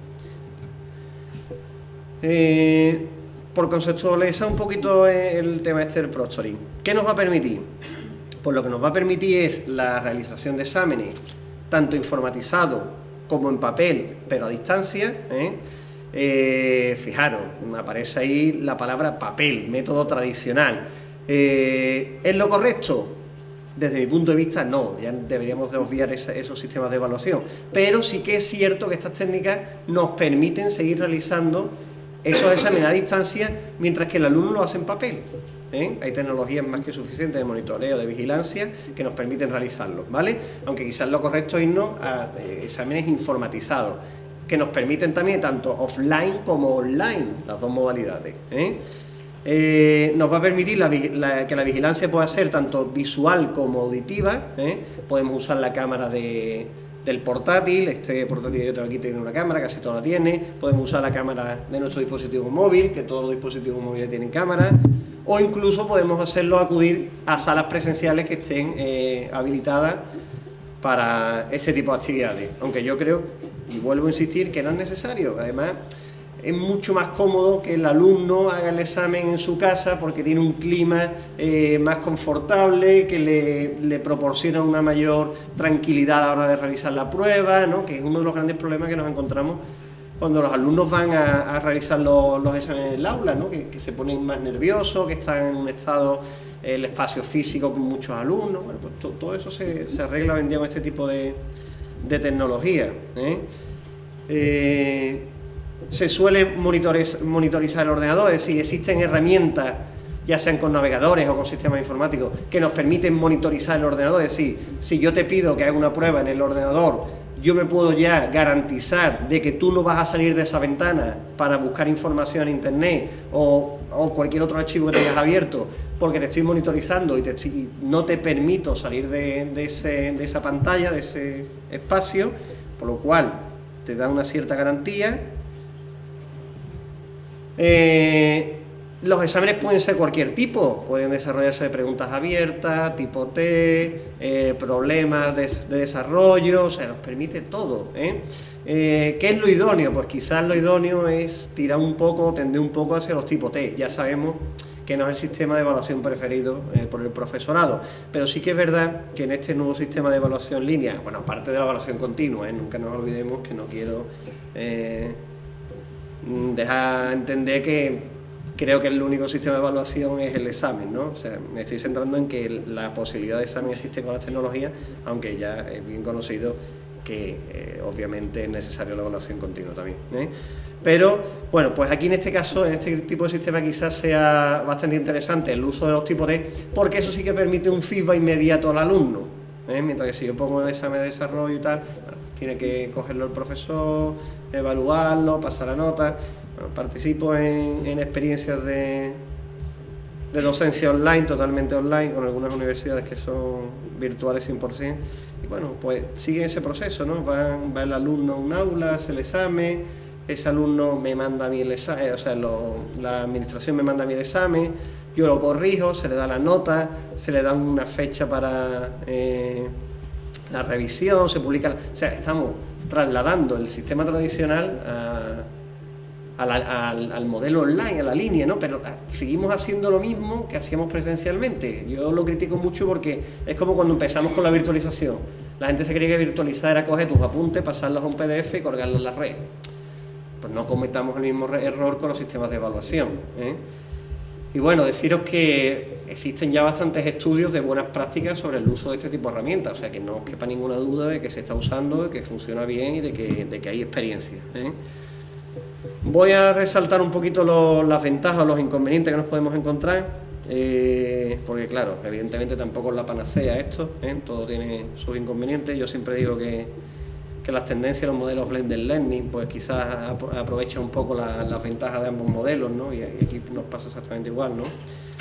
Speaker 4: Por conceptualizar un poquito el tema este del proctoring, ¿qué nos va a permitir? Pues lo que nos va a permitir es la realización de exámenes, tanto informatizados como en papel, pero a distancia. Fijaros, me aparece ahí la palabra papel, método tradicional. ¿Es lo correcto? Desde mi punto de vista, no, ya deberíamos de obviar esos sistemas de evaluación, pero sí que es cierto que estas técnicas nos permiten seguir realizando esos exámenes a distancia mientras que el alumno lo hace en papel. Hay tecnologías más que suficientes de monitoreo, de vigilancia, que nos permiten realizarlos, ¿vale? Aunque quizás lo correcto es irnos a exámenes informatizados, que nos permiten también tanto offline como online, las dos modalidades. Nos va a permitir que la vigilancia pueda ser tanto visual como auditiva. Podemos usar la cámara del portátil, este portátil que yo tengo aquí tiene una cámara, casi todo la tiene. Podemos usar la cámara de nuestro dispositivo móvil, que todos los dispositivos móviles tienen cámara, o incluso podemos hacerlo acudir a salas presenciales que estén habilitadas para este tipo de actividades, aunque yo creo, y vuelvo a insistir, que no es necesario. Además, es mucho más cómodo que el alumno haga el examen en su casa porque tiene un clima más confortable, que le proporciona una mayor tranquilidad a la hora de realizar la prueba, ¿no?, que es uno de los grandes problemas que nos encontramos cuando los alumnos van a realizar los exámenes en el aula, ¿no? Que se ponen más nerviosos, que están en un estado, el espacio físico con muchos alumnos. Bueno, pues todo eso se arregla hoy en día con este tipo de tecnología, se suele monitorizar el ordenador, es decir, existen herramientas, ya sean con navegadores o con sistemas informáticos, que nos permiten monitorizar el ordenador. Es decir, si yo te pido que haga una prueba en el ordenador, yo me puedo ya garantizar de que tú no vas a salir de esa ventana para buscar información en internet o cualquier otro archivo que tengas abierto, porque te estoy monitorizando y no te permito salir de esa pantalla, de ese espacio, por lo cual te da una cierta garantía. Los exámenes pueden ser cualquier tipo, pueden desarrollarse de preguntas abiertas, tipo T, problemas de desarrollo, o sea, nos permite todo, ¿Qué es lo idóneo? Pues quizás lo idóneo es tirar un poco, tender un poco hacia los tipos T. Ya sabemos que no es el sistema de evaluación preferido por el profesorado, pero sí que es verdad que en este nuevo sistema de evaluación en línea, bueno, aparte de la evaluación continua, nunca nos olvidemos que no quiero dejar entender que creo que el único sistema de evaluación es el examen, ¿no? O sea, me estoy centrando en que la posibilidad de examen existe con las tecnologías, aunque ya es bien conocido que obviamente es necesario la evaluación continua también, Pero, bueno, pues aquí en este caso, en este tipo de sistema quizás sea bastante interesante el uso de los tipos T, porque eso sí que permite un feedback inmediato al alumno, mientras que si yo pongo el examen de desarrollo y tal, bueno, tiene que cogerlo el profesor, evaluarlo, pasar la nota. Bueno, participo en experiencias de docencia online, totalmente online, con algunas universidades que son virtuales 100%, y bueno, pues sigue ese proceso, ¿no? Va el alumno a un aula, hace el examen, ese alumno me manda a mí el examen, o sea, la administración me manda a mí el examen, yo lo corrijo, se le da la nota, se le da una fecha para la revisión, se publica, o sea, estamos trasladando el sistema tradicional al modelo online, a la línea, ¿no? Pero seguimos haciendo lo mismo que hacíamos presencialmente. Yo lo critico mucho porque es como cuando empezamos con la virtualización. La gente se creía que virtualizar era coger tus apuntes, pasarlos a un PDF y colgarlos en la red. Pues no cometamos el mismo error con los sistemas de evaluación, Y bueno, deciros que existen ya bastantes estudios de buenas prácticas sobre el uso de este tipo de herramientas, o sea que no os quepa ninguna duda de que se está usando, de que funciona bien y de que hay experiencia, Voy a resaltar un poquito las ventajas o los inconvenientes que nos podemos encontrar, porque claro, evidentemente tampoco es la panacea esto, todo tiene sus inconvenientes. Yo siempre digo que las tendencias de los modelos blended learning, pues quizás aprovechan un poco las ventajas de ambos modelos, ¿no? Y aquí nos pasa exactamente igual, ¿no?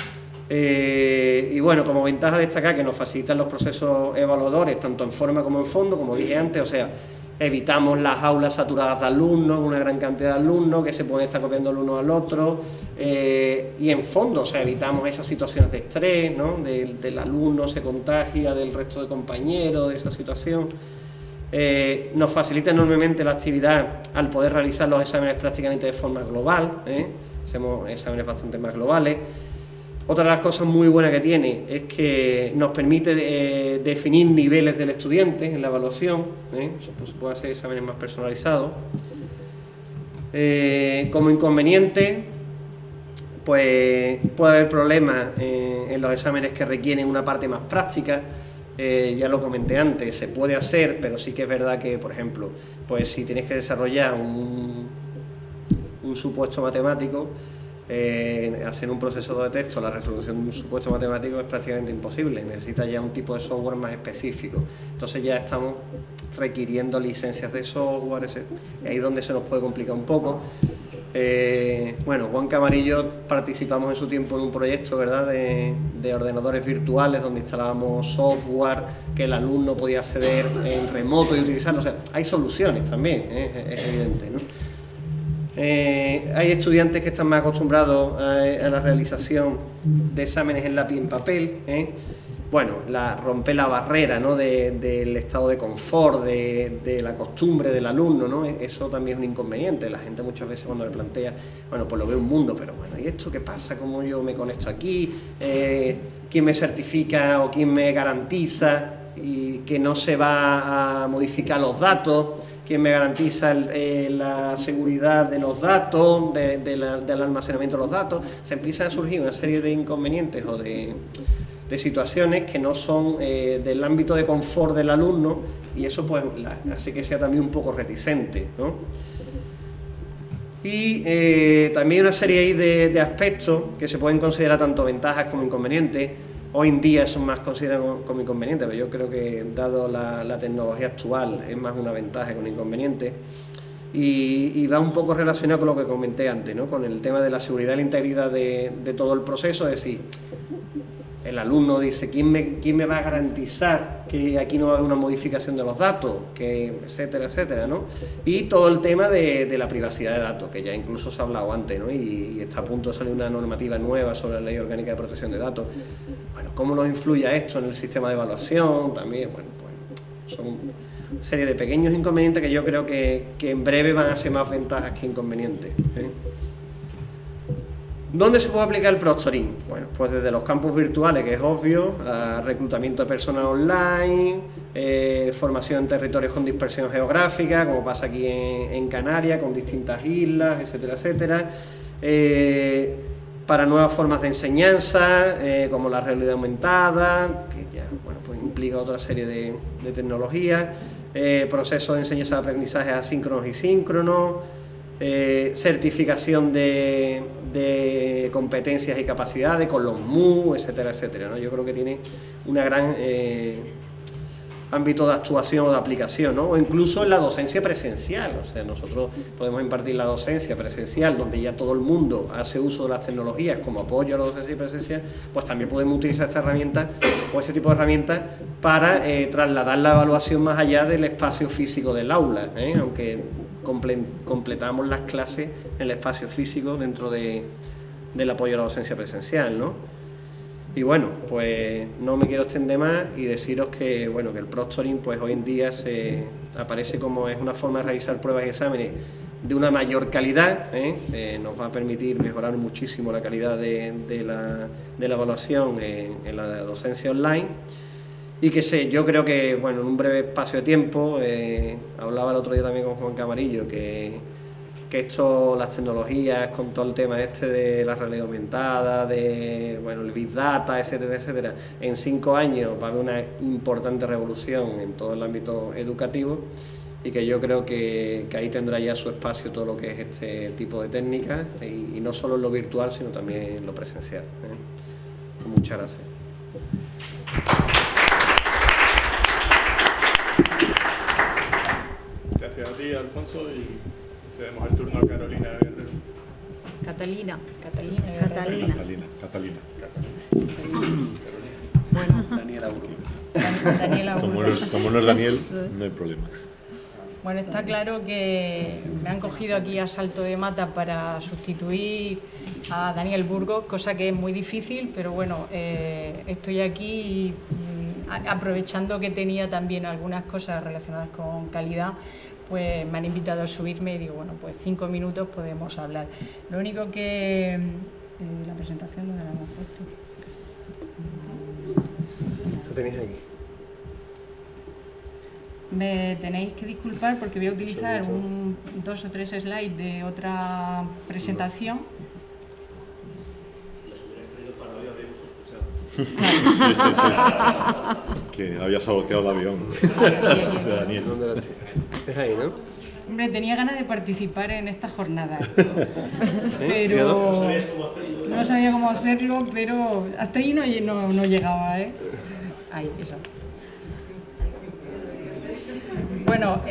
Speaker 4: Y bueno, como ventaja destacar que nos facilitan los procesos evaluadores, tanto en forma como en fondo, como dije antes, o sea, evitamos las aulas saturadas de alumnos, una gran cantidad de alumnos que se pueden estar copiando el uno al otro, y en fondo, o sea, evitamos esas situaciones de estrés, ¿no? Del alumno se contagia del resto de compañeros, de esa situación. Nos facilita enormemente la actividad al poder realizar los exámenes prácticamente de forma global, hacemos exámenes bastante más globales. Otra de las cosas muy buenas que tiene es que nos permite definir niveles del estudiante en la evaluación, se puede hacer exámenes más personalizados. Como inconveniente, pues puede haber problemas en los exámenes que requieren una parte más práctica. Ya lo comenté antes, se puede hacer, pero sí que es verdad que, por ejemplo, pues si tienes que desarrollar un supuesto matemático, hacer un procesador de texto, la resolución de un supuesto matemático es prácticamente imposible, necesita ya un tipo de software más específico. Entonces ya estamos requiriendo licencias de software, etc. Ahí es donde se nos puede complicar un poco. Bueno, Juan Camarillo participamos en su tiempo en un proyecto, ¿verdad?, de ordenadores virtuales donde instalábamos software que el alumno podía acceder en remoto y utilizarlo. O sea, hay soluciones también, es evidente, ¿no? Hay estudiantes que están más acostumbrados a la realización de exámenes en lápiz y en papel, Bueno, romper la barrera, ¿no?, del estado de confort, de la costumbre del alumno, ¿no? Eso también es un inconveniente. La gente muchas veces cuando le plantea, bueno, pues lo ve un mundo, pero bueno, ¿y esto qué pasa? ¿Cómo yo me conecto aquí? ¿Quién me certifica o quién me garantiza y que no se va a modificar los datos? ¿Quién me garantiza la seguridad de los datos, del almacenamiento de los datos? Se empiezan a surgir una serie de inconvenientes o de situaciones que no son del ámbito de confort del alumno, y eso pues hace que sea también un poco reticente, ¿no? Y también una serie ahí de aspectos que se pueden considerar tanto ventajas como inconvenientes. Hoy en día son más considerados como inconvenientes, pero yo creo que dado la tecnología actual es más una ventaja que un inconveniente. Y va un poco relacionado con lo que comenté antes, ¿no? Con el tema de la seguridad y la integridad de todo el proceso. Es decir, el alumno dice, ¿quién me va a garantizar que aquí no va a haber una modificación de los datos? Etcétera, etcétera, ¿no? Y todo el tema de la privacidad de datos, que ya incluso se ha hablado antes, ¿no? Y está a punto de salir una normativa nueva sobre la Ley Orgánica de Protección de Datos. Bueno, ¿cómo nos influye esto en el sistema de evaluación? También, bueno, pues son una serie de pequeños inconvenientes que yo creo que en breve van a ser más ventajas que inconvenientes, ¿eh? ¿Dónde se puede aplicar el proctoring? Bueno, pues desde los campus virtuales, que es obvio, a reclutamiento de personal online, formación en territorios con dispersión geográfica, como pasa aquí en Canarias, con distintas islas, etcétera, etcétera. Para nuevas formas de enseñanza, como la realidad aumentada, que ya, bueno, pues implica otra serie de tecnologías, procesos de enseñanza de aprendizaje asíncronos y síncronos, certificación de competencias y capacidades con los MOOC, etcétera, etcétera, ¿no? Yo creo que tiene una gran ámbito de actuación o de aplicación, ¿no? O incluso en la docencia presencial. O sea, nosotros podemos impartir la docencia presencial, donde ya todo el mundo hace uso de las tecnologías como apoyo a la docencia presencial, pues también podemos utilizar esta herramienta o ese tipo de herramientas para trasladar la evaluación más allá del espacio físico del aula, ¿eh? Aunque completamos las clases en el espacio físico dentro del apoyo a la docencia presencial, ¿no? Y bueno, pues no me quiero extender más y deciros que, bueno, que el proctoring pues hoy en día aparece como es una forma de realizar pruebas y exámenes de una mayor calidad, nos va a permitir mejorar muchísimo la calidad de la evaluación en la docencia online. Y que yo creo que, bueno, en un breve espacio de tiempo, hablaba el otro día también con Juan Camarillo, que las tecnologías, con todo el tema de la realidad aumentada, bueno, el Big Data, etcétera, etcétera, en 5 años va a haber una importante revolución en todo el ámbito educativo, y que yo creo que ahí tendrá ya su espacio todo lo que es este tipo de técnicas, y no solo en lo virtual, sino también en lo presencial, ¿eh? Muchas gracias.
Speaker 1: Gracias a ti, Alfonso, y cedemos el turno a Carolina Guerrero.
Speaker 5: Catalina. Bueno,
Speaker 4: Daniela
Speaker 3: Como no es Daniel, no hay problema.
Speaker 5: Bueno, está claro que me han cogido aquí a salto de mata para sustituir a Daniel Burgos, cosa que es muy difícil, pero bueno, estoy aquí aprovechando que tenía también algunas cosas relacionadas con calidad, pues me han invitado a subirme y digo, bueno, pues 5 minutos podemos hablar. Lo único que... la presentación, ¿dónde la hemos puesto?
Speaker 4: Lo tenéis aquí.
Speaker 5: Me tenéis que disculpar porque voy a utilizar 2 o 3 slides de otra presentación.
Speaker 3: Sí. Que había saboteado el avión de Daniel.
Speaker 4: Es ahí, ¿no?
Speaker 5: Hombre, tenía ganas de participar en esta jornada, pero no sabía cómo hacerlo, pero hasta ahí no llegaba, ¿eh? Ahí, eso. Bueno,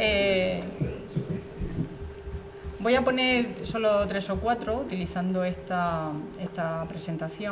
Speaker 5: voy a poner solo 3 o 4 utilizando esta presentación.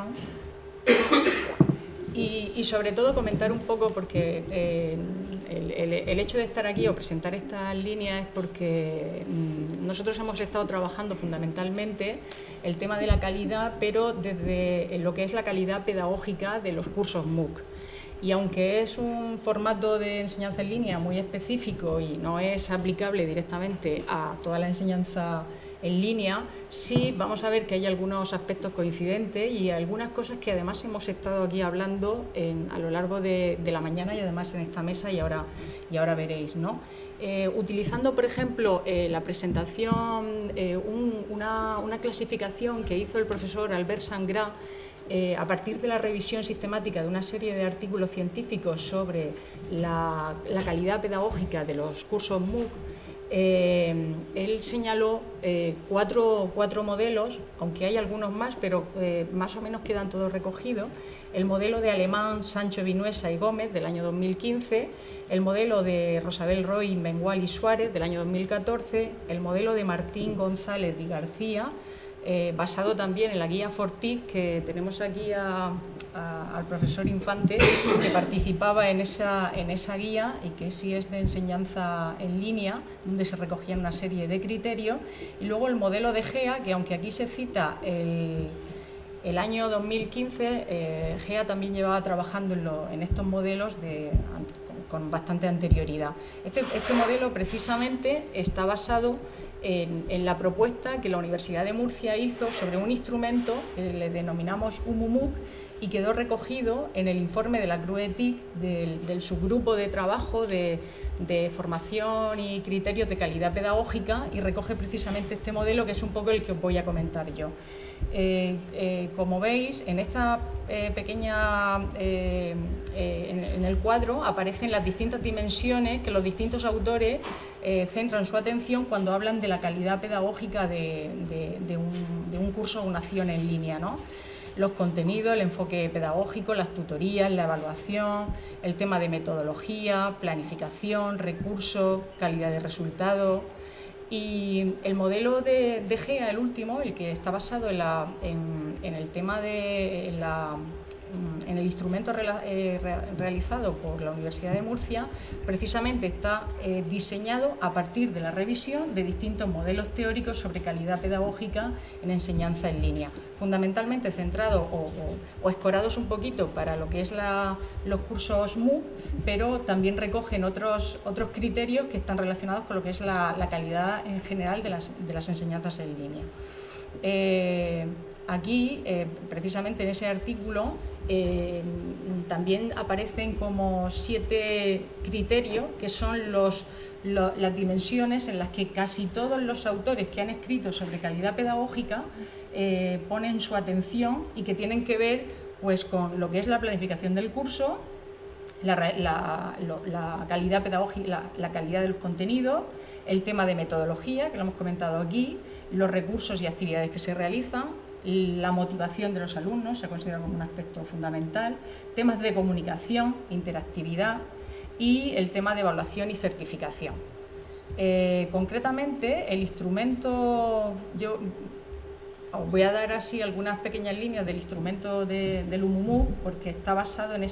Speaker 5: Y sobre todo comentar un poco, porque el hecho de estar aquí o presentar estas líneas es porque nosotros hemos estado trabajando fundamentalmente el tema de la calidad, pero desde lo que es la calidad pedagógica de los cursos MOOC. Y aunque es un formato de enseñanza en línea muy específico y no es aplicable directamente a toda la enseñanza en línea, sí vamos a ver que hay algunos aspectos coincidentes y algunas cosas que además hemos estado aquí hablando a lo largo de la mañana y además en esta mesa y ahora veréis, ¿no? utilizando, por ejemplo, la presentación, una clasificación que hizo el profesor Albert Sangrat a partir de la revisión sistemática de una serie de artículos científicos sobre la calidad pedagógica de los cursos MOOC. Él señaló cuatro modelos, aunque hay algunos más, pero más o menos quedan todos recogidos. El modelo de Alemán, Sancho, Vinuesa y Gómez del año 2015, el modelo de Rosabel Roy, Mengual y Suárez del año 2014, el modelo de Martín, González y García, basado también en la guía Fortic, que tenemos aquí al profesor Infante, que participaba en esa guía y que sí es de enseñanza en línea, donde se recogían una serie de criterios. Y luego el modelo de GEA, que aunque aquí se cita el año 2015, GEA también llevaba trabajando en estos modelos con bastante anterioridad. Este modelo precisamente está basado en la propuesta que la Universidad de Murcia hizo sobre un instrumento que le denominamos UMUMUC y quedó recogido en el informe de la CRUETIC del subgrupo de trabajo de formación y criterios de calidad pedagógica, y recoge precisamente este modelo, que es un poco el que os voy a comentar yo. Como veis, en esta pequeña, en el cuadro aparecen las distintas dimensiones que los distintos autores centran su atención cuando hablan de la calidad pedagógica de un curso o una acción en línea, ¿no? Los contenidos, el enfoque pedagógico, las tutorías, la evaluación, el tema de metodología, planificación, recursos, calidad de resultados. Y el modelo de GEA, el último, el que está basado en el tema en el instrumento realizado por la Universidad de Murcia, precisamente está diseñado a partir de la revisión de distintos modelos teóricos sobre calidad pedagógica en enseñanza en línea, fundamentalmente centrados o escorados un poquito para lo que es los cursos MOOC, pero también recogen otros criterios que están relacionados con lo que es la calidad en general de las enseñanzas en línea. Aquí, precisamente en ese artículo, también aparecen como 7 criterios, que son las dimensiones en las que casi todos los autores que han escrito sobre calidad pedagógica ponen su atención, y que tienen que ver pues con lo que es la planificación del curso, la calidad pedagógica, la calidad de los contenidos, el tema de metodología, que lo hemos comentado aquí, los recursos y actividades que se realizan, la motivación de los alumnos, se considera como un aspecto fundamental, temas de comunicación, interactividad y el tema de evaluación y certificación. Concretamente, el instrumento, yo os voy a dar así algunas pequeñas líneas del instrumento del UMUMUC, porque está basado en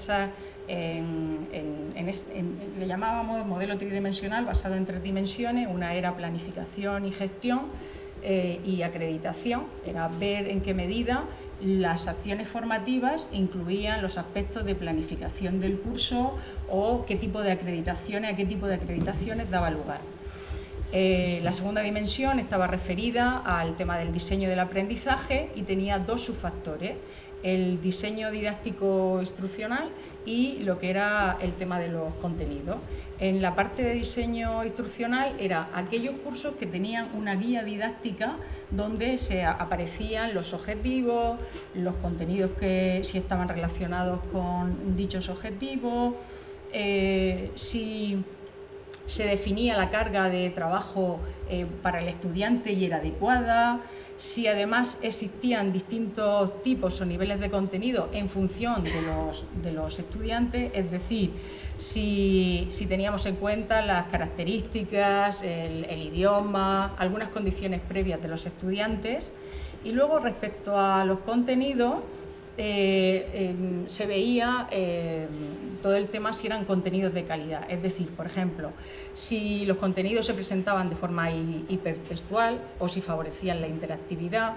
Speaker 5: le llamábamos modelo tridimensional, basado en 3 dimensiones. Una era planificación y gestión, y acreditación, era ver en qué medida las acciones formativas incluían los aspectos de planificación del curso o qué tipo de acreditaciones, a qué tipo de acreditaciones daba lugar. La segunda dimensión estaba referida al tema del diseño del aprendizaje y tenía 2 subfactores: el diseño didáctico instruccional y lo que era el tema de los contenidos. En la parte de diseño instruccional era aquellos cursos que tenían una guía didáctica donde se aparecían los objetivos, los contenidos que si estaban relacionados con dichos objetivos, si se definía la carga de trabajo para el estudiante y era adecuada, si además existían distintos tipos o niveles de contenido en función de los estudiantes, es decir, si teníamos en cuenta las características, el idioma, algunas condiciones previas de los estudiantes. Y luego, respecto a los contenidos, se veía todo el tema si eran contenidos de calidad, es decir, por ejemplo, si los contenidos se presentaban de forma hipertextual o si favorecían la interactividad,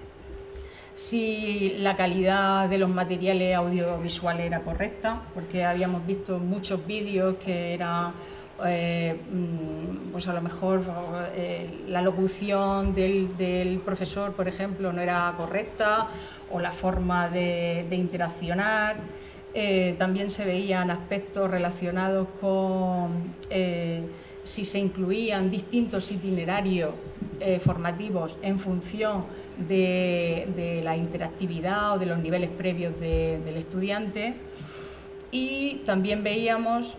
Speaker 5: si la calidad de los materiales audiovisuales era correcta, porque habíamos visto muchos vídeos que eran pues a lo mejor la locución del profesor, por ejemplo, no era correcta, o la forma de interaccionar. También se veían aspectos relacionados con si se incluían distintos itinerarios formativos en función de la interactividad o de los niveles previos del estudiante, y también veíamos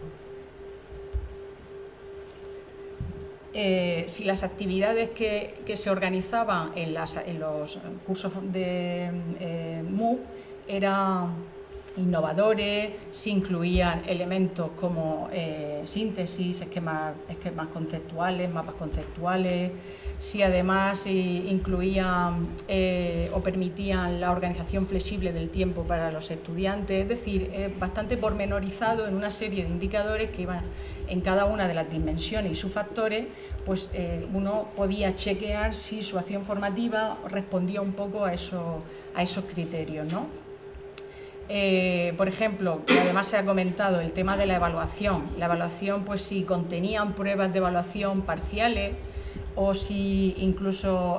Speaker 5: si las actividades que se organizaban en los cursos de MOOC eran innovadores, si incluían elementos como síntesis, esquemas conceptuales, mapas conceptuales, si además incluían o permitían la organización flexible del tiempo para los estudiantes, es decir, bastante pormenorizado en una serie de indicadores que iban en cada una de las dimensiones y sus factores, pues uno podía chequear si su acción formativa respondía un poco a esos criterios, ¿no? Por ejemplo, que además se ha comentado el tema de la evaluación. La evaluación, pues si contenían pruebas de evaluación parciales o si incluso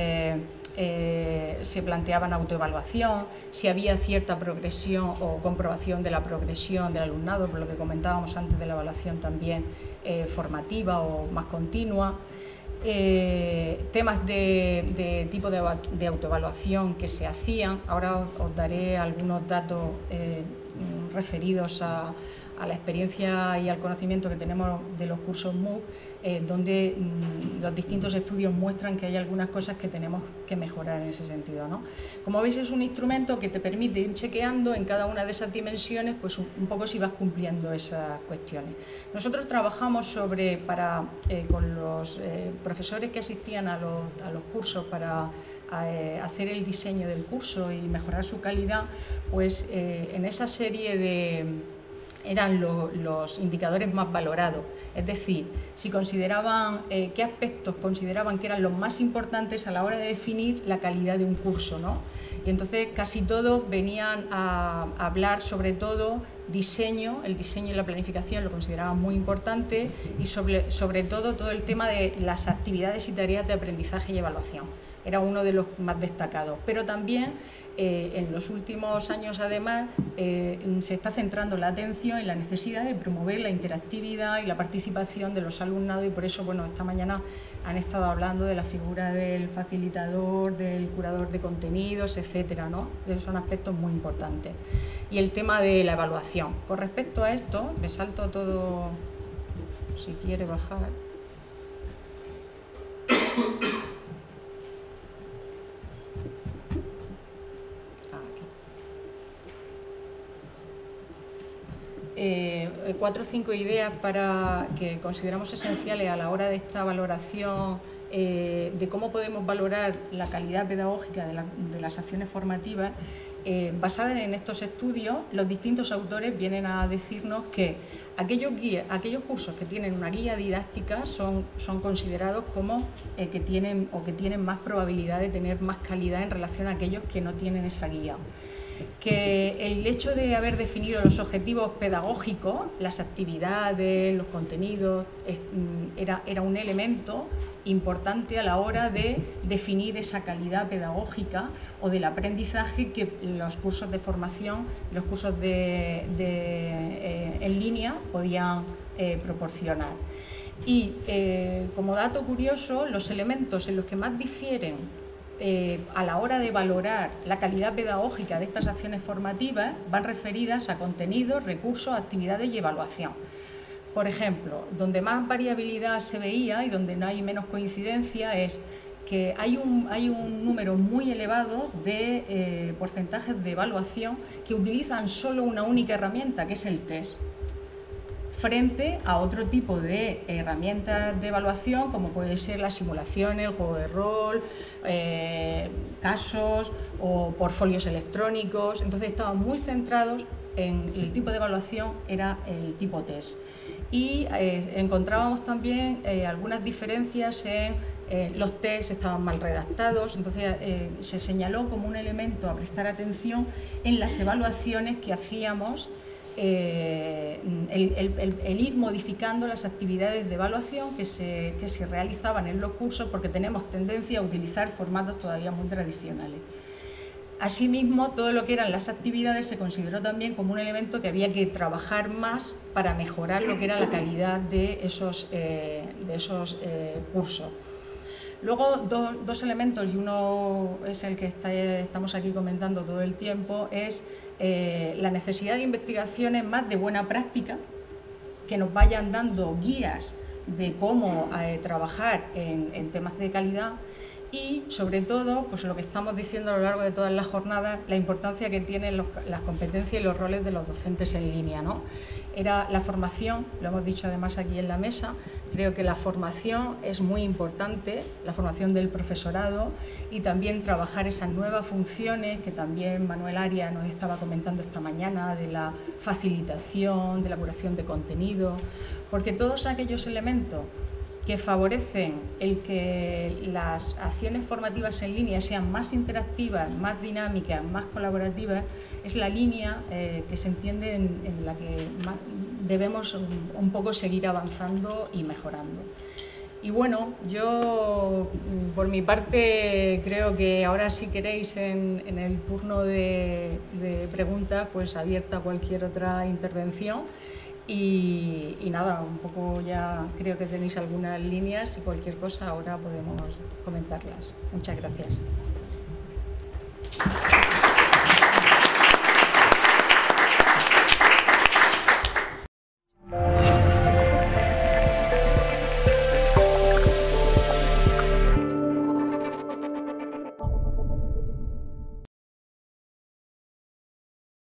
Speaker 5: se planteaban autoevaluación, si había cierta progresión o comprobación de la progresión del alumnado, por lo que comentábamos antes de la evaluación también formativa o más continua. Temas de tipo de autoevaluación que se hacían. Ahora os daré algunos datos referidos a la experiencia y al conocimiento que tenemos de los cursos MOOC, donde los distintos estudios muestran que hay algunas cosas que tenemos que mejorar en ese sentido, ¿no? Como veis, es un instrumento que te permite ir chequeando en cada una de esas dimensiones, pues un poco si vas cumpliendo esas cuestiones. Nosotros trabajamos con los profesores que asistían a los cursos para hacer el diseño del curso y mejorar su calidad, pues en esa serie eran los indicadores más valorados, es decir, si consideraban qué aspectos consideraban que eran los más importantes a la hora de definir la calidad de un curso, ¿no? Y entonces casi todos venían a hablar sobre todo diseño, el diseño y la planificación lo consideraban muy importante, y sobre todo el tema de las actividades y tareas de aprendizaje y evaluación. Era uno de los más destacados, pero también en los últimos años además se está centrando la atención en la necesidad de promover la interactividad y la participación de los alumnados, y por eso, bueno, esta mañana han estado hablando de la figura del facilitador, del curador de contenidos, etcétera, ¿no? Son aspectos muy importantes. Y el tema de la evaluación. Con respecto a esto, me salto todo, si quiere bajar. Cuatro o cinco ideas que consideramos esenciales a la hora de esta valoración de cómo podemos valorar la calidad pedagógica de las acciones formativas. Basadas en estos estudios, los distintos autores vienen a decirnos que aquellos cursos que tienen una guía didáctica son considerados como que tienen más probabilidad de tener más calidad en relación a aquellos que no tienen esa guía. Que el hecho de haber definido los objetivos pedagógicos, las actividades, los contenidos, era un elemento importante a la hora de definir esa calidad pedagógica o del aprendizaje que los cursos de formación, los cursos en línea podían proporcionar. Y como dato curioso, los elementos en los que más difieren a la hora de valorar la calidad pedagógica de estas acciones formativas van referidas a contenidos, recursos, actividades y evaluación. Por ejemplo, donde más variabilidad se veía y donde no hay menos coincidencia es que hay un número muy elevado de porcentajes de evaluación que utilizan solo una única herramienta, que es el test, frente a otro tipo de herramientas de evaluación como puede ser la simulación, el juego de rol, casos o portfolios electrónicos. Entonces estaban muy centrados en el tipo de evaluación, era el tipo test. Y encontrábamos también algunas diferencias en los tests estaban mal redactados, entonces se señaló como un elemento a prestar atención en las evaluaciones que hacíamos, el ir modificando las actividades de evaluación que se realizaban en los cursos, porque tenemos tendencia a utilizar formatos todavía muy tradicionales. Asimismo, todo lo que eran las actividades se consideró también como un elemento que había que trabajar más para mejorar lo que era la calidad de esos cursos. Luego, dos elementos, y uno es el que estamos aquí comentando todo el tiempo, es la necesidad de investigaciones más de buena práctica, que nos vayan dando guías de cómo trabajar en temas de calidad. Y, sobre todo, pues lo que estamos diciendo a lo largo de todas las jornadas, la importancia que tienen las competencias y los roles de los docentes en línea, ¿no? Era la formación, lo hemos dicho además aquí en la mesa, creo que la formación es muy importante, la formación del profesorado y también trabajar esas nuevas funciones que también Manuel Arias nos estaba comentando esta mañana, de la facilitación, de la elaboración de contenido, porque todos aquellos elementos que favorecen el que las acciones formativas en línea sean más interactivas, más dinámicas, más colaborativas, es la línea que se entiende en la que debemos un poco seguir avanzando y mejorando. Y bueno, yo por mi parte creo que ahora, si queréis, en el turno de preguntas, pues abierta a cualquier otra intervención. Y nada, un poco ya creo que tenéis algunas líneas y cualquier cosa ahora podemos comentarlas. Muchas gracias.